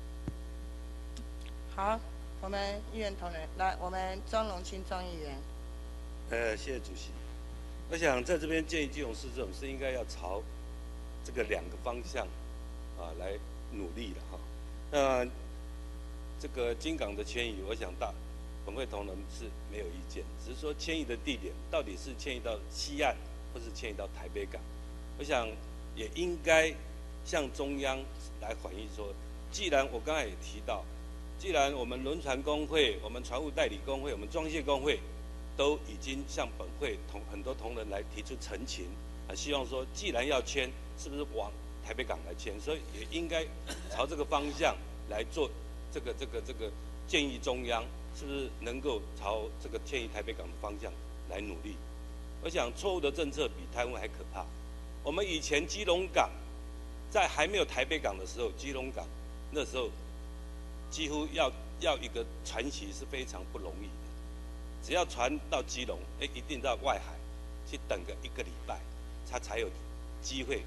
Speaker 2: 好，我们议员同仁来，我们庄荣清庄议员。
Speaker 3: 呃，谢谢主席。我想在这边建议基隆市政府是应该要朝这个两个方向啊来努力的哈。那这个金港的迁移，我想大本会同仁是没有意见，只是说迁移的地点到底是迁移到西岸，或是迁移到台北港，我想也应该向中央来反映说，既然我刚才也提到，既然我们轮船工会、我们船务代理工会、我们装卸工会都已经向本会同很多同仁来提出陈情，啊，希望说既然要迁，是不是往台北港来迁？所以也应该朝这个方向来做这个这个这个建议中央，是不是能够朝这个迁移台北港的方向来努力？我想错误的政策比贪污还可怕。我们以前基隆港在还没有台北港的时候，基隆港那时候几乎要要一个船期是非常不容易的，只要船到基隆，哎，一定到外海去等个一个礼拜，它才有机会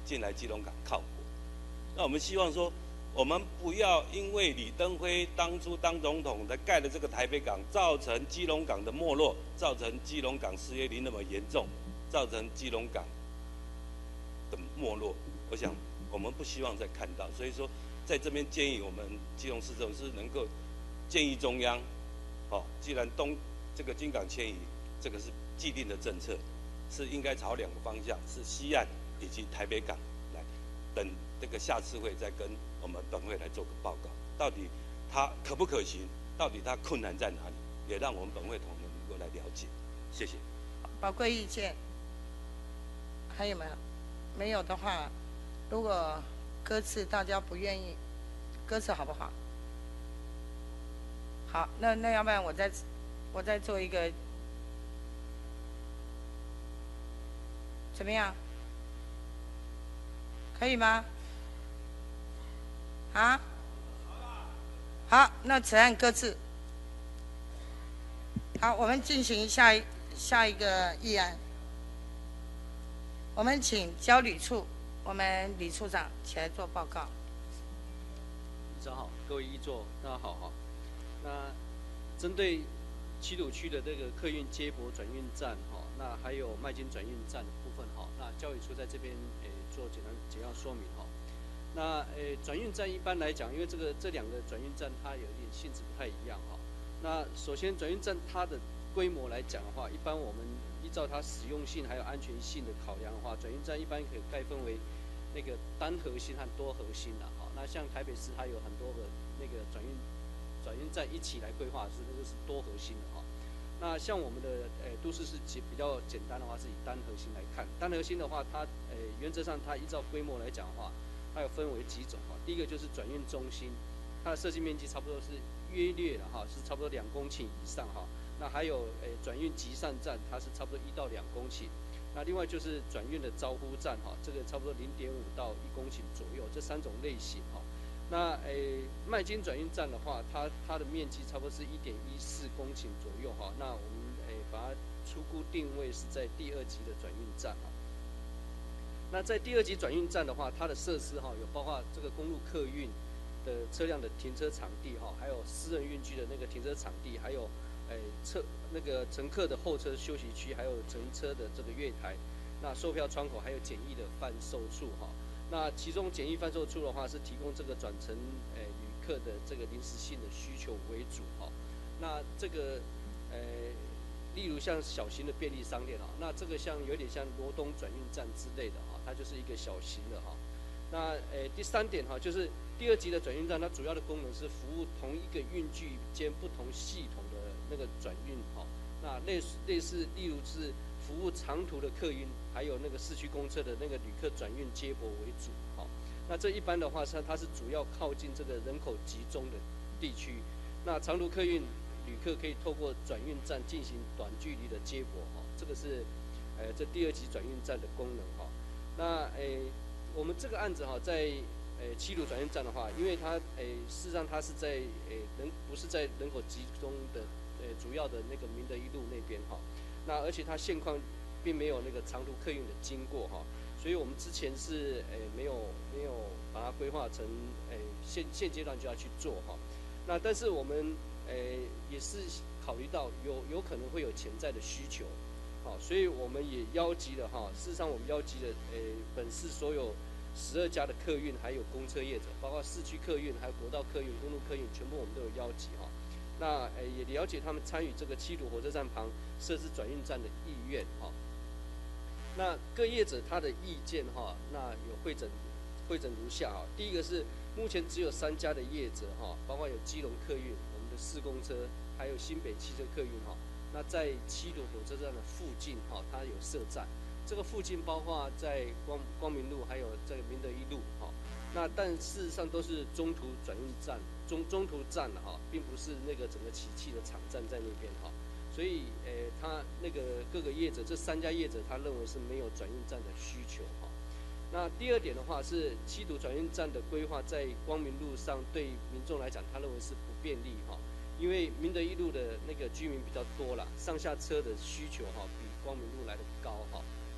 Speaker 3: 进来基隆港靠国。那我们希望说，我们不要因为李登辉当初当总统的盖了这个台北港，造成基隆港的没落，造成基隆港失业率那么严重，造成基隆港的没落。我想我们不希望再看到，所以说在这边建议我们基隆市政府是能够建议中央，哦，既然东这个金港迁移这个是既定的政策，是应该朝两个方向，是西岸以及台北港来，等这个下次会再跟我们本会来做个报告，到底它可不可行，到底它困难在哪里，也让我们本会同仁能够来了解。谢谢。
Speaker 2: 宝贵意见还有没有？没有的话，如果搁置大家不愿意，搁置好不好？好，那那要不然我再我再做一个，怎么样？可以吗？啊？好，那此案搁置。好，我们进行下一下一个议案。我们请交旅处，我们李处长起来做报告。
Speaker 12: 议长好，各位议座大家好哈。那针对七堵区的这个客运接驳转运站哈，那还有麦金转运站的部分哈，那交旅处在这边诶做简单简要说明哈。那诶转运站一般来讲，因为这个这两个转运站它有一点性质不太一样哈。那首先转运站它的规模来讲的话，一般我们依照它实用性还有安全性的考量的话，转运站一般可以概分为那个单核心和多核心的哈。那像台北市它有很多个那个转运转运站一起来规划，是那个是多核心的哈。那像我们的诶、呃、都市是比较简单的话，是以单核心来看。单核心的话，它诶、呃、原则上它依照规模来讲的话，它有分为几种哈。第一个就是转运中心，它的设计面积差不多是约略的哈，是差不多两公顷以上哈。那还有诶转运集散站，它是差不多一到两公顷。那另外就是转运的招呼站哈，这个差不多零点五到一公顷左右，这三种类型哈。那诶麦金转运站的话，它它的面积差不多是一点一四公顷左右哈。那我们诶把它初估定位是在第二级的转运站哈。那在第二级转运站的话，它的设施哈有包括这个公路客运的车辆的停车场地哈，还有私人运具的那个停车场地，还有诶车那个乘客的候车休息区，还有乘车的这个月台，那售票窗口，还有简易的贩售处哈。那其中简易贩售处的话，是提供这个转乘诶旅客的这个临时性的需求为主哈。那这个诶，例如像小型的便利商店哈，那这个像有点像罗东转运站之类的哈，它就是一个小型的哈。那诶第三点哈，就是第二级的转运站，它主要的功能是服务同一个运具间不同系统的那个转运哈。那类似类似，例如是服务长途的客运，还有那个市区公车的那个旅客转运接驳为主哈。那这一般的话，它它是主要靠近这个人口集中的地区。那长途客运旅客可以透过转运站进行短距离的接驳哈，这个是呃这第二级转运站的功能哈。那诶。我们这个案子哈，在诶七堵转运站的话，因为它诶事实上它是在诶人不是在人口集中的诶主要的那个明德一路那边哈，那而且它现况并没有那个长途客运的经过哈，所以我们之前是诶没有没有把它规划成诶现现阶段就要去做哈，那但是我们诶也是考虑到有有可能会有潜在的需求。好，所以我们也邀集了哈。事实上，我们邀集了诶本市所有十二家的客运，还有公车业者，包括市区客运、还有国道客运、公路客运，全部我们都有邀集哈。那诶也了解他们参与这个七堵火车站旁设置转运站的意愿哈。那各业者他的意见哈，那有会诊会诊如下哈。第一个是目前只有三家的业者哈，包括有基隆客运、我们的市公车，还有新北汽车客运哈。那在七堵火车站的附近，哈，它有设站。这个附近包括在光光明路，还有在明德一路，哈。那但事实上都是中途转运站，中中途站的哈，并不是那个整个起讫的场站在那边哈。所以，诶、呃，他那个各个业者，这三家业者，他认为是没有转运站的需求哈。那第二点的话是七堵转运站的规划在光明路上，对民众来讲，他认为是不便利哈。因为明德一路的那个居民比较多啦，上下车的需求哈比光明路来的高哈，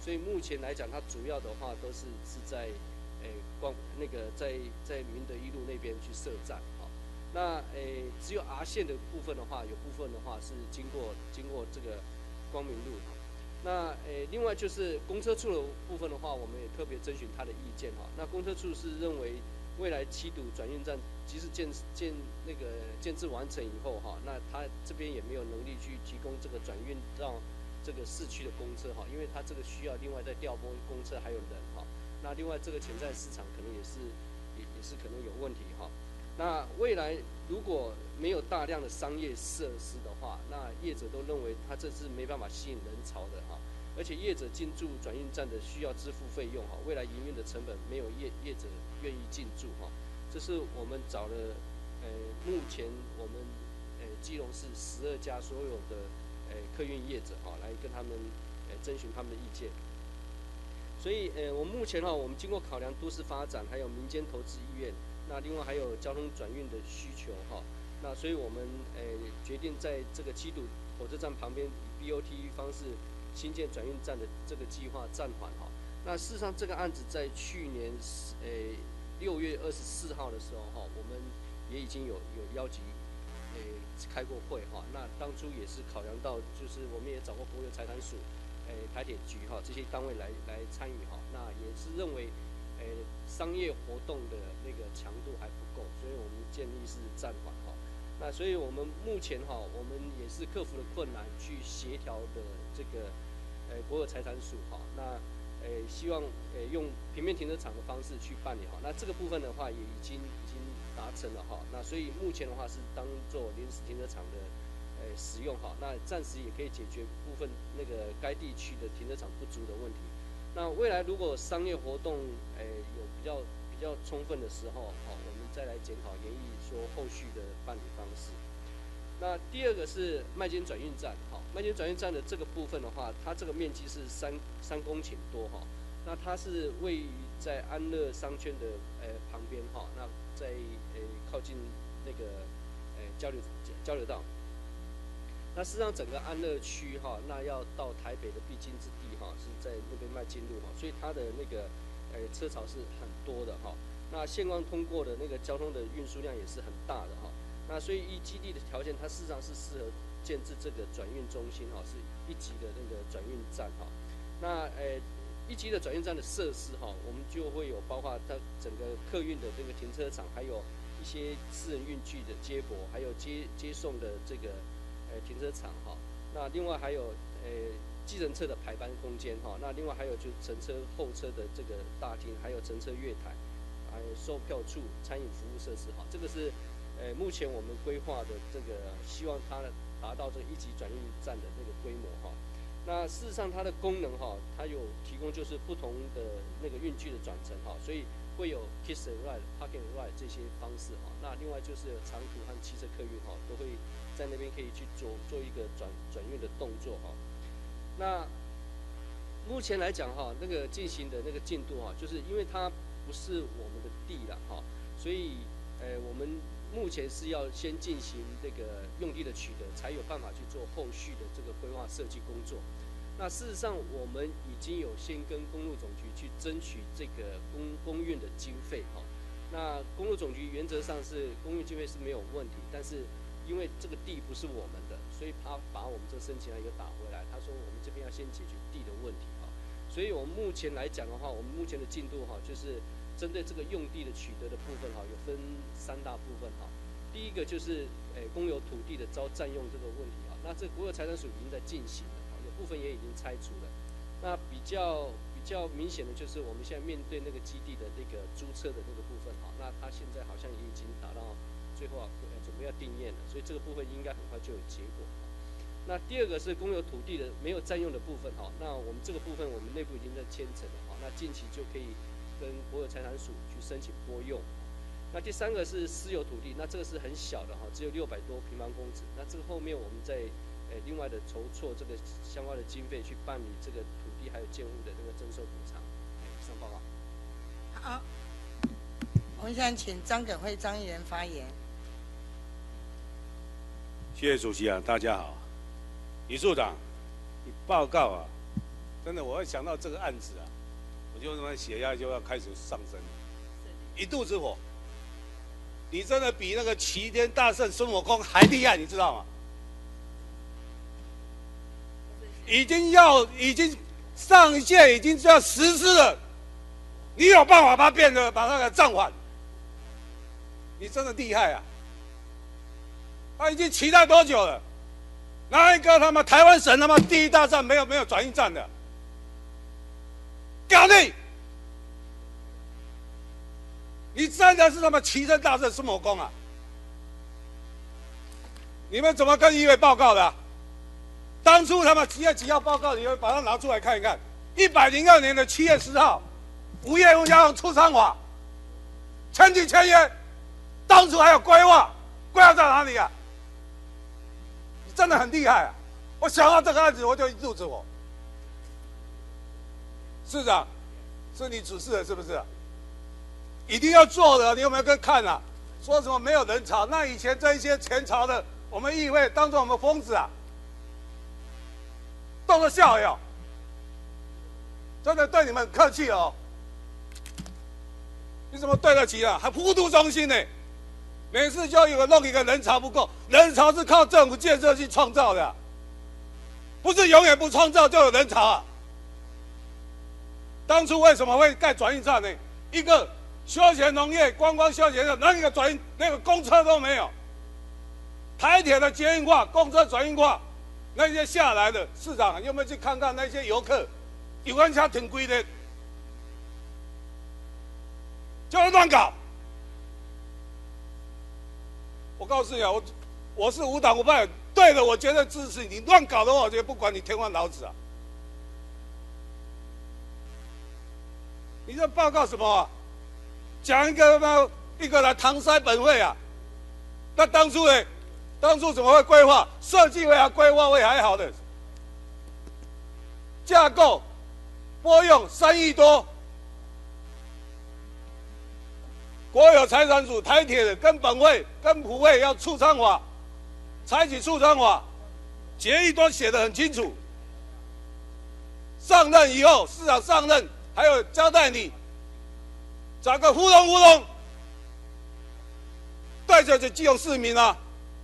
Speaker 12: 所以目前来讲，它主要的话都是是在诶光那个在在明德一路那边去设站，好、那诶只有 R 线的部分的话，有部分的话是经过经过这个光明路。那诶，另外就是公车处的部分的话，我们也特别征询他的意见哈。那公车处是认为，未来七堵转运站即使建建那个建制完成以后哈，那他这边也没有能力去提供这个转运到这个市区的公车哈，因为他这个需要另外再调拨公车还有人哈。那另外这个潜在市场可能也是也也是可能有问题哈。那未来如果没有大量的商业设施的话，那业者都认为他这是没办法吸引人潮的哈，而且业者进驻转运站的需要支付费用哈，未来营运的成本没有业业者愿意进驻哈，这是我们找了呃目前我们呃基隆市十二家所有的呃客运业者哈来跟他们呃征询他们的意见。所以呃我们目前哈我们经过考量都市发展还有民间投资意愿。那另外还有交通转运的需求哈，那所以我们诶、呃、决定在这个七堵火车站旁边以 B O T 方式新建转运站的这个计划暂缓哈。那事实上这个案子在去年诶六月二十四号的时候哈，我们也已经有有邀集诶、呃、开过会哈。那当初也是考量到，就是我们也找过国有财产署、诶、呃、台铁局哈这些单位来来参与哈。那也是认为。诶、呃，商业活动的那个强度还不够，所以我们建议是暂缓哈。那所以我们目前哈，我们也是克服了困难去协调的这个，呃，国有财产署哈。那诶、呃，希望诶、呃、用平面停车场的方式去办理哈。那这个部分的话也已经已经达成了哈。那所以目前的话是当做临时停车场的诶、呃、使用哈。那暂时也可以解决部分那个该地区的停车场不足的问题。那未来如果商业活动诶、呃、有比较比较充分的时候，好、哦，我们再来检讨研议说后续的办理方式。那第二个是麦金转运站，好、哦，麦金转运站的这个部分的话，它这个面积是三三公顷多哈、哦，那它是位于在安乐商圈的诶、呃、旁边哈、哦，那在诶、呃、靠近那个诶、呃、交流交流道。那事实上，整个安乐区哈，那要到台北的必经之地哈，是在那边迈进路哈，所以它的那个呃车潮是很多的哈。那线光通过的那个交通的运输量也是很大的哈。那所以依基地的条件，它事实上是适合建制这个转运中心哈，是一级的那个转运站哈。那呃一级的转运站的设施哈，我们就会有包括它整个客运的这个停车场，还有一些私人运具的接驳，还有接接送的这个。呃，停车场哈，那另外还有呃，计程车的排班空间哈，那另外还有就是乘车候车的这个大厅，还有乘车月台，还有售票处、餐饮服务设施哈，这个是呃目前我们规划的这个，希望它达到这个一级转运站的那个规模哈。那事实上它的功能哈，它有提供就是不同的那个运具的转乘哈，所以会有 kiss and ride、park and ride 这些方式哈。那另外就是长途和汽车客运哈，都会。在那边可以去做做一个转转运的动作哈。那目前来讲哈，那个进行的那个进度哈，就是因为它不是我们的地了哈，所以呃我们目前是要先进行这个用地的取得，才有办法去做后续的这个规划设计工作。那事实上我们已经有先跟公路总局去争取这个公公运的经费哈。那公路总局原则上是公运经费是没有问题，但是因为这个地不是我们的，所以他把我们这申请案又打回来。他说我们这边要先解决地的问题哈。所以我们目前来讲的话，我们目前的进度哈，就是针对这个用地的取得的部分哈，有分三大部分哈。第一个就是诶、欸、公有土地的遭占用这个问题哈，那这国有财产署已经在进行了，有部分也已经拆除了。那比较比较明显的就是我们现在面对那个基地的那个租车的那个部分哈，那它现在好像也已经达到。最后啊，准备要定验了，所以这个部分应该很快就有结果。那第二个是公有土地的没有占用的部分哈，那我们这个部分我们内部已经在签成了哈，那近期就可以跟国有财产署去申请拨用。那第三个是私有土地，那这个是很小的哈，只有六百多平方公尺。那这个后面我们在呃另外的筹措这个相关的经费去办理这个土地还有建物的那个征收补偿。以上报告。
Speaker 2: 好，我们现在请张耿辉张议员发言。
Speaker 6: 谢谢主席啊，大家好。李处长，你报告啊， 真的，我会想到这个案子啊，我就他妈血压就要开始上升，一肚子火。你真的比那个齐天大圣孙悟空还厉害，你知道吗？已经要已经上一届已经要实施了，你有办法把它变得把那个暂缓？你真的厉害啊！他已经期待多久了？哪一个他妈台湾省他妈第一大站没有没有转运站的？搞定！你真的是他妈齐天大圣孙悟空啊！你们怎么跟议会报告的、啊？当初他妈几月几号报告，你们把它拿出来看一看。一百零二年的七月十号，吴业务要用出仓法签订签约，当初还有规划，规划在哪里啊？你真的很厉害啊！我想到这个案子，我就一肚子火。市长，是你指示的，是不是？一定要做的，你有没有跟看啊？说什么没有人潮？那以前这一些前朝的，我们议会当作我们疯子啊，逗着笑哟。真的对你们很客气哦。你怎么对得起啊？还普渡中心呢？每次就有个弄一个人潮不够，人潮是靠政府建设去创造的、啊，不是永远不创造就有人潮啊。当初为什么会盖转运站呢？一个休闲农业、观光休闲的，那个转运那个公车都没有。台铁的捷运化、公车转运化，那些下来的市长有没有去看看那些游客？有人家挺贵的，就是乱搞。我告诉你啊，我我是无党无派，对的，我绝对支持你。乱搞的话，我绝对不管你天荒老子啊！你这报告什么、啊？讲一个嘛，一个来搪塞本会啊？那当初呢？当初怎么会规划？设计会还规划会还好的，架构拨用三亿多，国有财产署、台铁的跟本会、跟普会要促仓法，采取促仓法，决议都写得很清楚。上任以后，市长上任。还有交代你，找个糊弄糊弄，对着这基隆市民啊，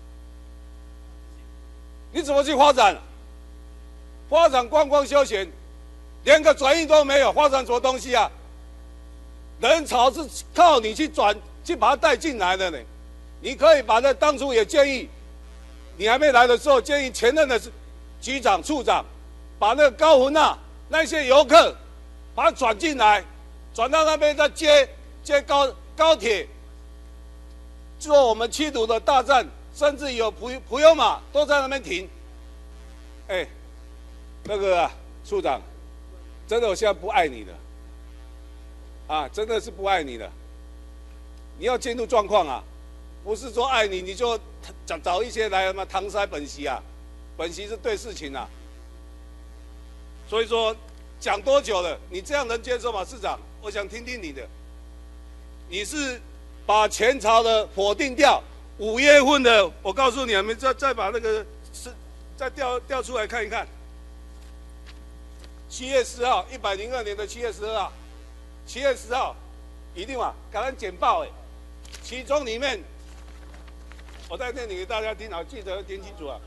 Speaker 6: 你怎么去发展？发展观光休闲，连个转运都没有，发展什么东西啊？人潮是靠你去转，去把它带进来的呢。你可以把这当初也建议，你还没来的时候，建议前任的局长、处长，把那个高虹啊那些游客。把它转进来，转到那边再接接高高铁，做我们七堵的大站，甚至有普普悠玛都在那边停。哎、欸，那个、啊、处长，真的我现在不爱你了，啊，真的是不爱你了。你要进入状况啊，不是说爱你你就找找一些来什么搪塞本席啊，本席是对事情啊，所以说。讲多久了？你这样能接受吗，市长？我想听听你的。你是把前朝的否定掉，五月份的，我告诉你，你们再再把那个是再调调出来看一看。七月四号，一百零二年的七月十二号，七月十号，一定嘛，赶快简报哎，其中里面，我再念给大家听啊，记得听清楚啊。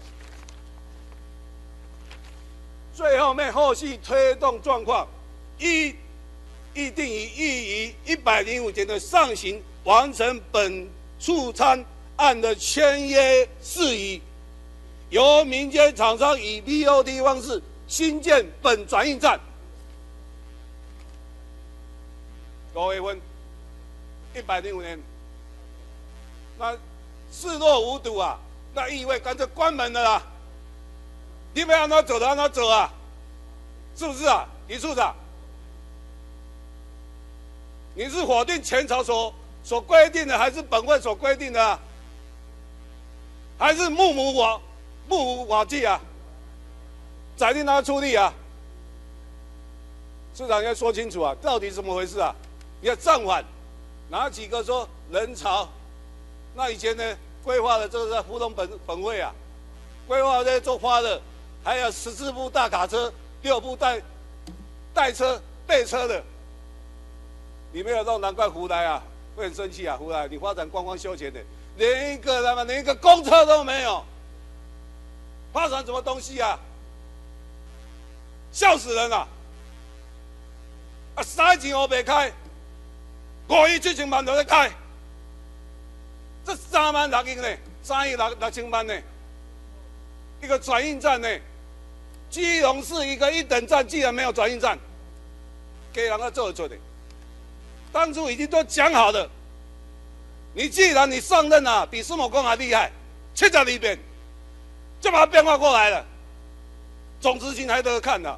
Speaker 6: 最后面后续推动状况，一预定于预于一百零五天的上旬完成本促参案的签约事宜，由民间厂商以 B O T 方式新建本转运站。五月份，一百零五年，那视若无睹啊，那议会干脆关门了啦。你们让他走的让他走啊，是不是啊，李处长？你是否定前朝所所规定的，还是本会所规定的啊？还是木木瓦木无瓦记啊？宰定他出力啊？市长要说清楚啊，到底怎么回事啊？你要暂缓，哪几个说人潮？那以前呢，规划的这个在福隆本本会啊，规划在做花的。还有十四部大卡车，
Speaker 13: 六部带带车备车的，你没有弄，难怪胡来啊会很生气啊！胡来，你发展观光休闲的，连一个他妈连一个公车都没有，发展什么东西啊？笑死人了！啊，三钱我没开，五亿七千万都在开，这三万六亿呢，三亿六六千万呢，一个转运站呢，基隆市一个一等站竟然没有转运站，给人家做得出的。当初已经都讲好了，你既然你上任啊，比孙某公还厉害，七十二变，就把它变化过来了，总执行还得看呢、啊。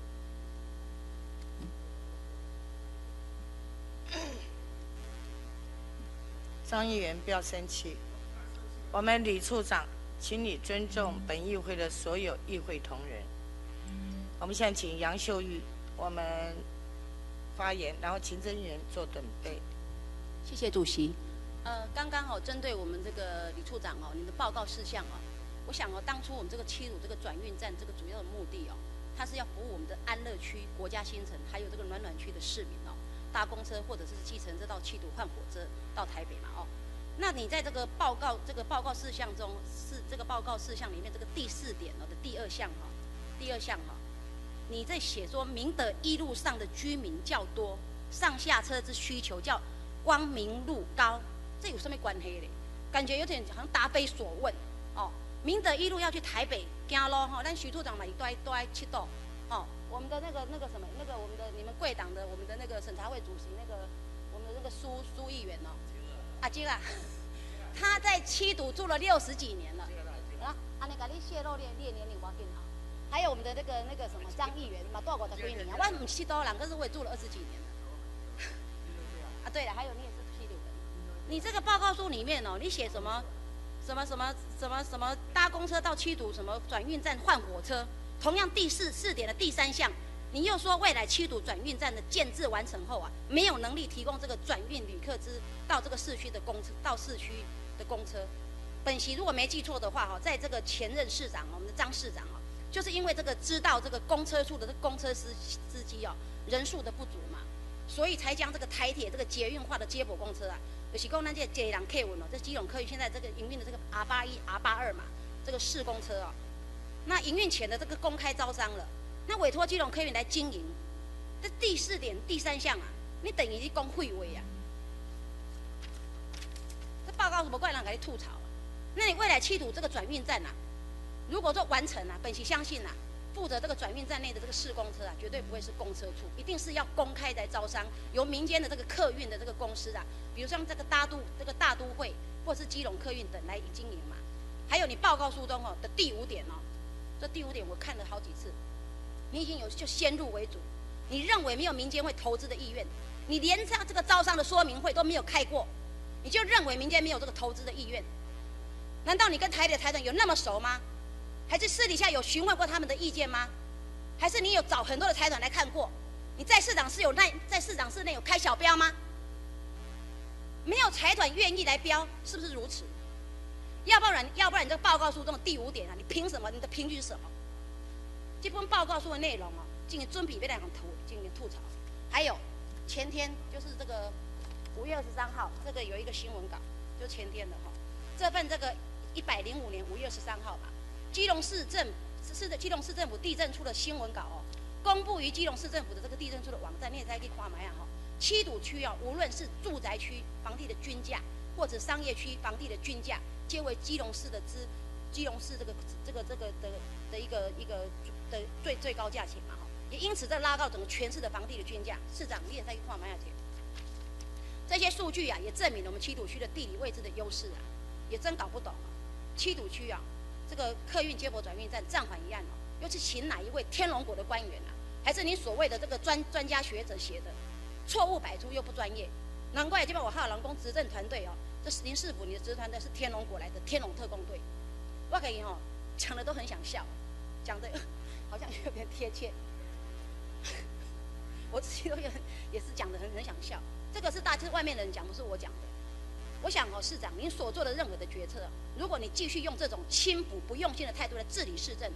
Speaker 2: 张议员不要生气，我们李处长，请你尊重本议会的所有议会同仁。我们现在请杨秀玉我们发言，然后秦真元做准备。
Speaker 14: 谢谢主席。呃，刚刚哦，针对我们这个李处长哦，你的报告事项哦，我想哦，当初我们这个七鲁这个转运站这个主要的目的哦，它是要服务我们的安乐区、国家新城，还有这个暖暖区的市民哦。搭公车或者是计程车到七堵换火车到台北嘛，哦，那你在这个报告这个报告事项中是这个报告事项里面这个第四点哦的第二项哈、哦，第二项哈、哦，你在写说明德一路上的居民较多，上下车之需求较光明路高，这有什么关系嘞？感觉有点好像答非所问哦。明德一路要去台北行路哈，咱徐处长嘛也都爱都爱七堵哦。我们的那个那个什么，那个我们的你们贵党的我们的那个审查会主席那个我们的那个苏苏议员哦，阿金啊，他在七堵住了六十几年了，啊，啊那个你泄露列列年龄我要跟好，还有我们的那个那个什么张议员嘛，多少十几年啊，我唔七堵人，可是我也住了二十几年了。啊，对了，还有你也是七堵人，你这个报告书里面哦，你写什么什么什么什么什么搭公车到七堵什么转运站换火车。同样第四四点的第三项，你又说未来七堵转运站的建制完成后啊，没有能力提供这个转运旅客之到这个市区的公车到市区的公车。本席如果没记错的话哈，在这个前任市长我们的张市长啊，就是因为这个知道这个公车处的这公车司司机哦人数的不足嘛，所以才将这个台铁这个捷运化的接驳公车啊，就是讲咱这个捷人客运哦，这基隆客运现在这个营运的这个 R 八一 R 八二嘛，这个市公车啊。那营运前的这个公开招商了，那委托基隆客运来经营，这第四点第三项啊，你等于是讲废话啊。这报告什么怪人给你吐槽啊？那你未来七堵这个转运站啊，如果说完成啊，本席相信啊，负责这个转运站内的这个市公车啊，绝对不会是公车处，一定是要公开来招商，由民间的这个客运的这个公司啊，比如像这个大都这个大都会或是基隆客运等来经营嘛。还有你报告书中哦的第五点哦。这第五点我看了好几次，你已经有就先入为主，你认为没有民间会投资的意愿，你连上这个招商的说明会都没有开过，你就认为民间没有这个投资的意愿？难道你跟台北的台长有那么熟吗？还是私底下有询问过他们的意见吗？还是你有找很多的财团来看过？你在市长室有那在市长室内有开小标吗？没有财团愿意来标，是不是如此？要不然，要不然你这个报告书中的第五点啊，你凭什么？你的凭据是什么？这份报告书的内容哦，进行准备被两人吐进行吐槽。还有前天就是这个五月二十三号，这个有一个新闻稿，就前天的哈、哦，这份这个一百零五年五月二十三号吧，基隆市政市的基隆市政府地震处的新闻稿哦，公布于基隆市政府的这个地震处的网站，你也可以看嘛呀哈。七堵区啊、哦，无论是住宅区房地的均价，或者商业区房地的均价，皆为基隆市的资，基隆市这个这个这个的的一个一个的最最高价钱嘛哈，也因此在拉高整个全市的房地的均价。市长你也在看嘛呀姐，这些数据啊，也证明了我们七堵区的地理位置的优势啊，也真搞不懂啊。七堵区啊，这个客运接驳转运站暂缓一案哦，又是请哪一位天龙国的官员啊，还是你所谓的这个专专家学者写的？错误百出又不专业，难怪这边我哈劳工执政团队哦，这林市府你的执政团队是天龙国来的天龙特工队，我给你哦讲的都很想笑，讲的好像有点贴切，我自己都有也是讲的很很想笑，这个是大是外面的人讲，不是我讲的。我想哦，市长您所做的任何的决策，如果你继续用这种轻浮不用心的态度来治理市政啊，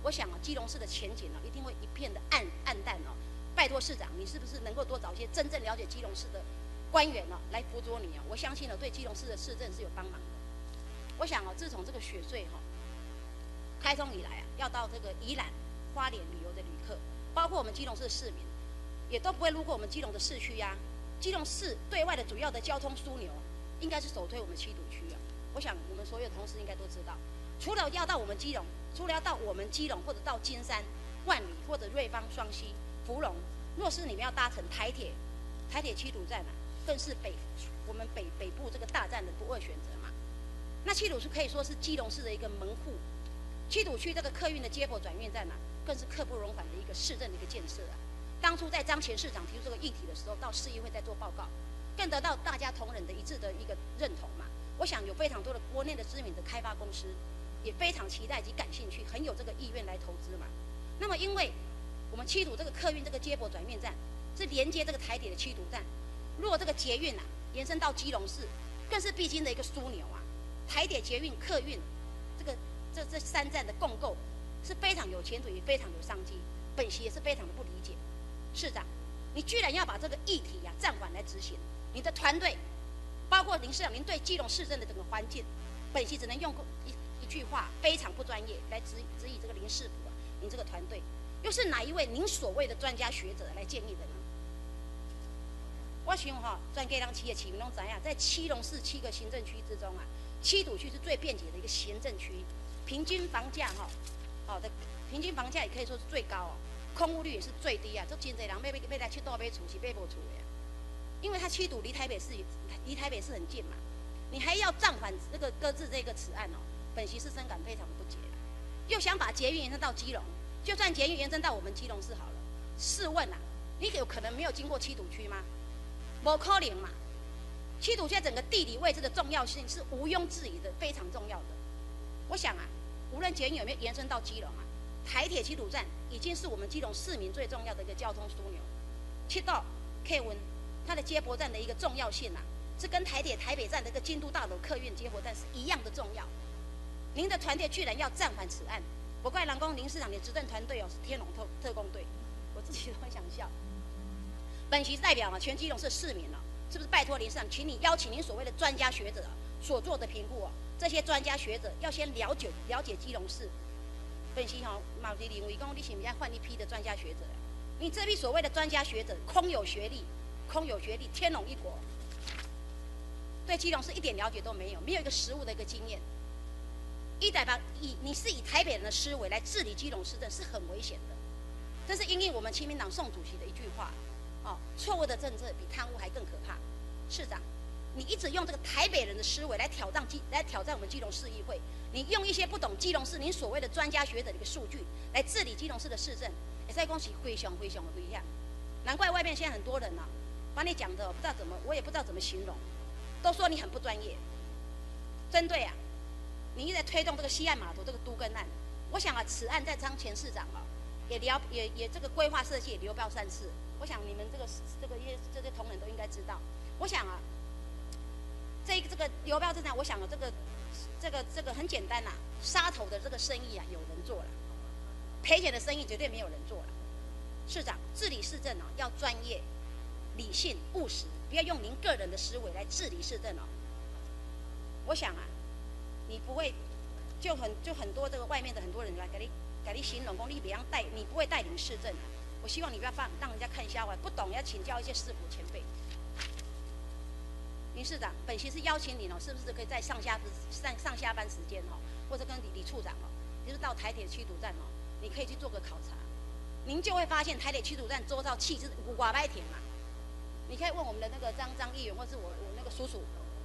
Speaker 14: 我想啊，基隆市的前景呢、啊，一定会一片的暗暗淡哦。拜托市长，你是不是能够多找一些真正了解基隆市的官员呢、啊，来辅佐你啊？我相信呢，对基隆市的市政是有帮忙的。我想啊，自从这个雪隧哈、啊、开通以来啊，要到这个宜兰、花莲旅游的旅客，包括我们基隆市的市民，也都不会路过我们基隆的市区呀、啊。基隆市对外的主要的交通枢纽，应该是首推我们七堵区啊。我想我们所有同事应该都知道，除了要到我们基隆，除了要到我们基隆或者到金山、万里或者瑞芳、双溪、福隆，若是你们要搭乘台铁，台铁七堵站啊，更是北我们北北部这个大站的不二选择嘛。那七堵区可以说是基隆市的一个门户，七堵区这个客运的接驳转运站啊，更是刻不容缓的一个市政的一个建设啊。当初在张前市长提出这个议题的时候，到市议会在做报告，更得到大家同仁的一致的一个认同嘛。我想有非常多的国内的知名的开发公司，也非常期待及感兴趣，很有这个意愿来投资嘛。那么因为我们七堵这个客运这个接驳转运站是连接这个台铁的七堵站，如果这个捷运啊延伸到基隆市，更是必经的一个枢纽啊。台铁捷运客运这个这这三站的共构是非常有前途，也非常有商机。本席也是非常的不理解，市长，你居然要把这个议题呀、啊、暂缓来执行，你的团队，包括林市长，您对基隆市政的整个环境，本席只能用一一句话，非常不专业来指指引这个林市府啊，您这个团队又是哪一位您所谓的专家学者来建议的呢？我想哈，专家人企业市民拢知影，在基隆市七个行政区之中啊，七堵区是最便捷的一个行政区，平均房价哈，好的平均房价也可以说是最高哦。空屋率也是最低啊，这真侪人要要要来去倒买厝是买不厝的、啊，因为它七堵离台北市离台北市很近嘛，你还要暂缓这个搁置这个此案哦，本席是深感非常的不解、啊，又想把捷运延伸到基隆，就算捷运延伸到我们基隆市好了，试问啊，你有可能没有经过七堵区吗？不可能嘛，七堵区整个地理位置的重要性是毋庸置疑的，非常重要的。我想啊，无论捷运有没有延伸到基隆啊。台铁七堵站已经是我们基隆市民最重要的一个交通枢纽。七道 K 文，它的接驳站的一个重要性啊，是跟台铁台北站的一个京都大楼客运接驳站是一样的重要。您的团队居然要暂缓此案，不怪蓝光林市长的执政团队哦是天龙特特工队，我自己都很想笑。本席代表啊全基隆市市民啊，是不是拜托林市长，请你邀请您所谓的专家学者、啊、所做的评估啊，这些专家学者要先了解了解基隆市。本席哈，马吉林委公，你是不是要换一批的专家学者？你这批所谓的专家学者，空有学历，空有学历，天龙一国，对基隆市一点了解都没有，没有一个实务的一个经验。一代表以你是以台北人的思维来治理基隆市政，是很危险的。这是因应我们亲民党宋主席的一句话，哦，错误的政策比贪污还更可怕。市长，你一直用这个台北人的思维来挑战基，来挑战我们基隆市议会。你用一些不懂基隆市您所谓的专家学者的一个数据来治理基隆市的市政，也在恭喜非常非常的不一样。难怪外面现在很多人啊，把你讲的不知道怎么，我也不知道怎么形容，都说你很不专业。针对啊，你一直在推动这个西岸码头这个都更案，我想啊，此案在张前市长啊，也聊也也这个规划设计也流标三次。我想你们这个这个业这些同仁都应该知道。我想啊，这这个流标这场，我想啊这个。这个这个很简单啦、啊，杀头的这个生意啊，有人做了，赔钱的生意绝对没有人做了。市长治理市政啊，要专业、理性、务实，不要用您个人的思维来治理市政哦。我想啊，你不会就很就很多这个外面的很多人来给你给你形容，说你不要带，你不会带领市政啊。我希望你不要放让人家看笑话，不懂要请教一些市府前辈。林市长，本席是邀请你哦，是不是可以在上下上上下班时间哦，或者跟李李处长哦，就是到台铁七堵站哦，你可以去做个考察，您就会发现台铁七堵站周遭气质五瓜白田嘛。你可以问我们的那个张张议员，或是我我那个叔叔，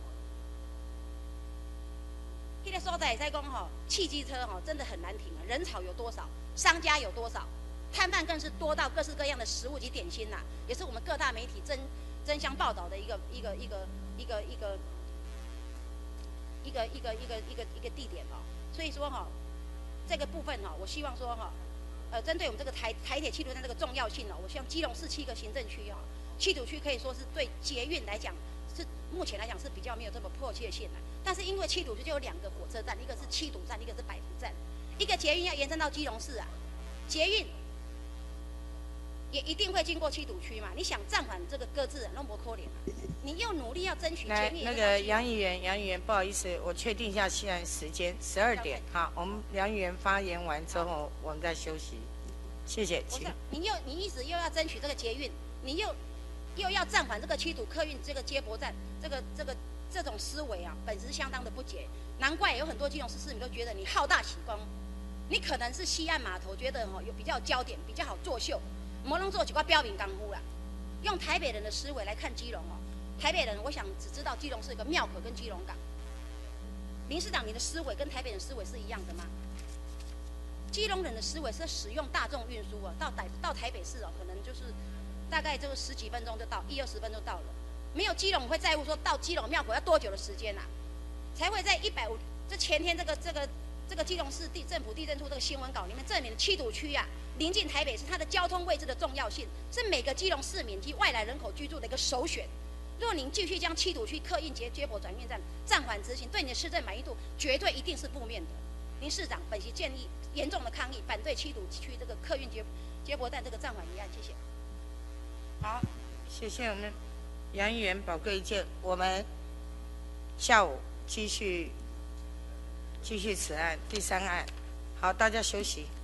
Speaker 14: 这个所在在讲哈，汽机车哈真的很难停啊，人潮有多少，商家有多少，摊贩更是多到各式各样的食物及点心呐、啊，也是我们各大媒体争争相报道的一个一个一个。一个一个一个一个一个一个一个地点哦，所以说哈、哦，这个部分哈、哦，我希望说哈、哦，呃，针对我们这个台台铁七堵站这个重要性哦，我希望基隆市七个行政区哦，七堵区可以说是对捷运来讲是目前来讲是比较没有这么迫切性的，但是因为七堵区就有两个火车站，一个是七堵站，一个是百福站， 一个捷运要延伸到基隆市啊，捷运也一定会经过七堵区嘛。你想暂缓这个搁置，弄不可怜嘛？你又努力要争取捷
Speaker 2: 来，
Speaker 14: 运。
Speaker 2: 那个杨议员，杨议员，不好意思，我确定一下现在时间，十二点。好，我们杨议员发言完之后，我们再休息。谢谢，请。
Speaker 14: 你又你一直又要争取这个捷运，你又又要暂缓这个七堵客运这个接驳站，这个这个这种思维啊，本质相当的不解。难怪有很多基隆市市民都觉得你好大喜功，你可能是西岸码头觉得哦有比较焦点，比较好作秀，摩龙做几块标明干夫啦。用台北人的思维来看基隆哦，台北人我想只知道基隆是一个庙口跟基隆港。林市长，你的思维跟台北人思维是一样的吗？基隆人的思维是使用大众运输哦，到台到台北市哦，可能就是大概就十几分钟就到，一二十分钟就到了。没有基隆会在乎说到基隆庙口要多久的时间啊？才会在一百五，这前天这个这个这个基隆市地政府地震处这个新闻稿里面证明七堵区啊，临近台北市，它的交通位置的重要性是每个基隆市民及外来人口居住的一个首选。若您继续将七堵区客运接接驳转运站暂缓执行，对你的市政满意度绝对一定是负面的。林市长本席建议严重的抗议，反对七堵区这个客运接接驳站这个暂缓议案。谢谢。
Speaker 2: 好，谢谢我们杨议员宝贵意见。我们下午继续继续此案第三案。好，大家休息。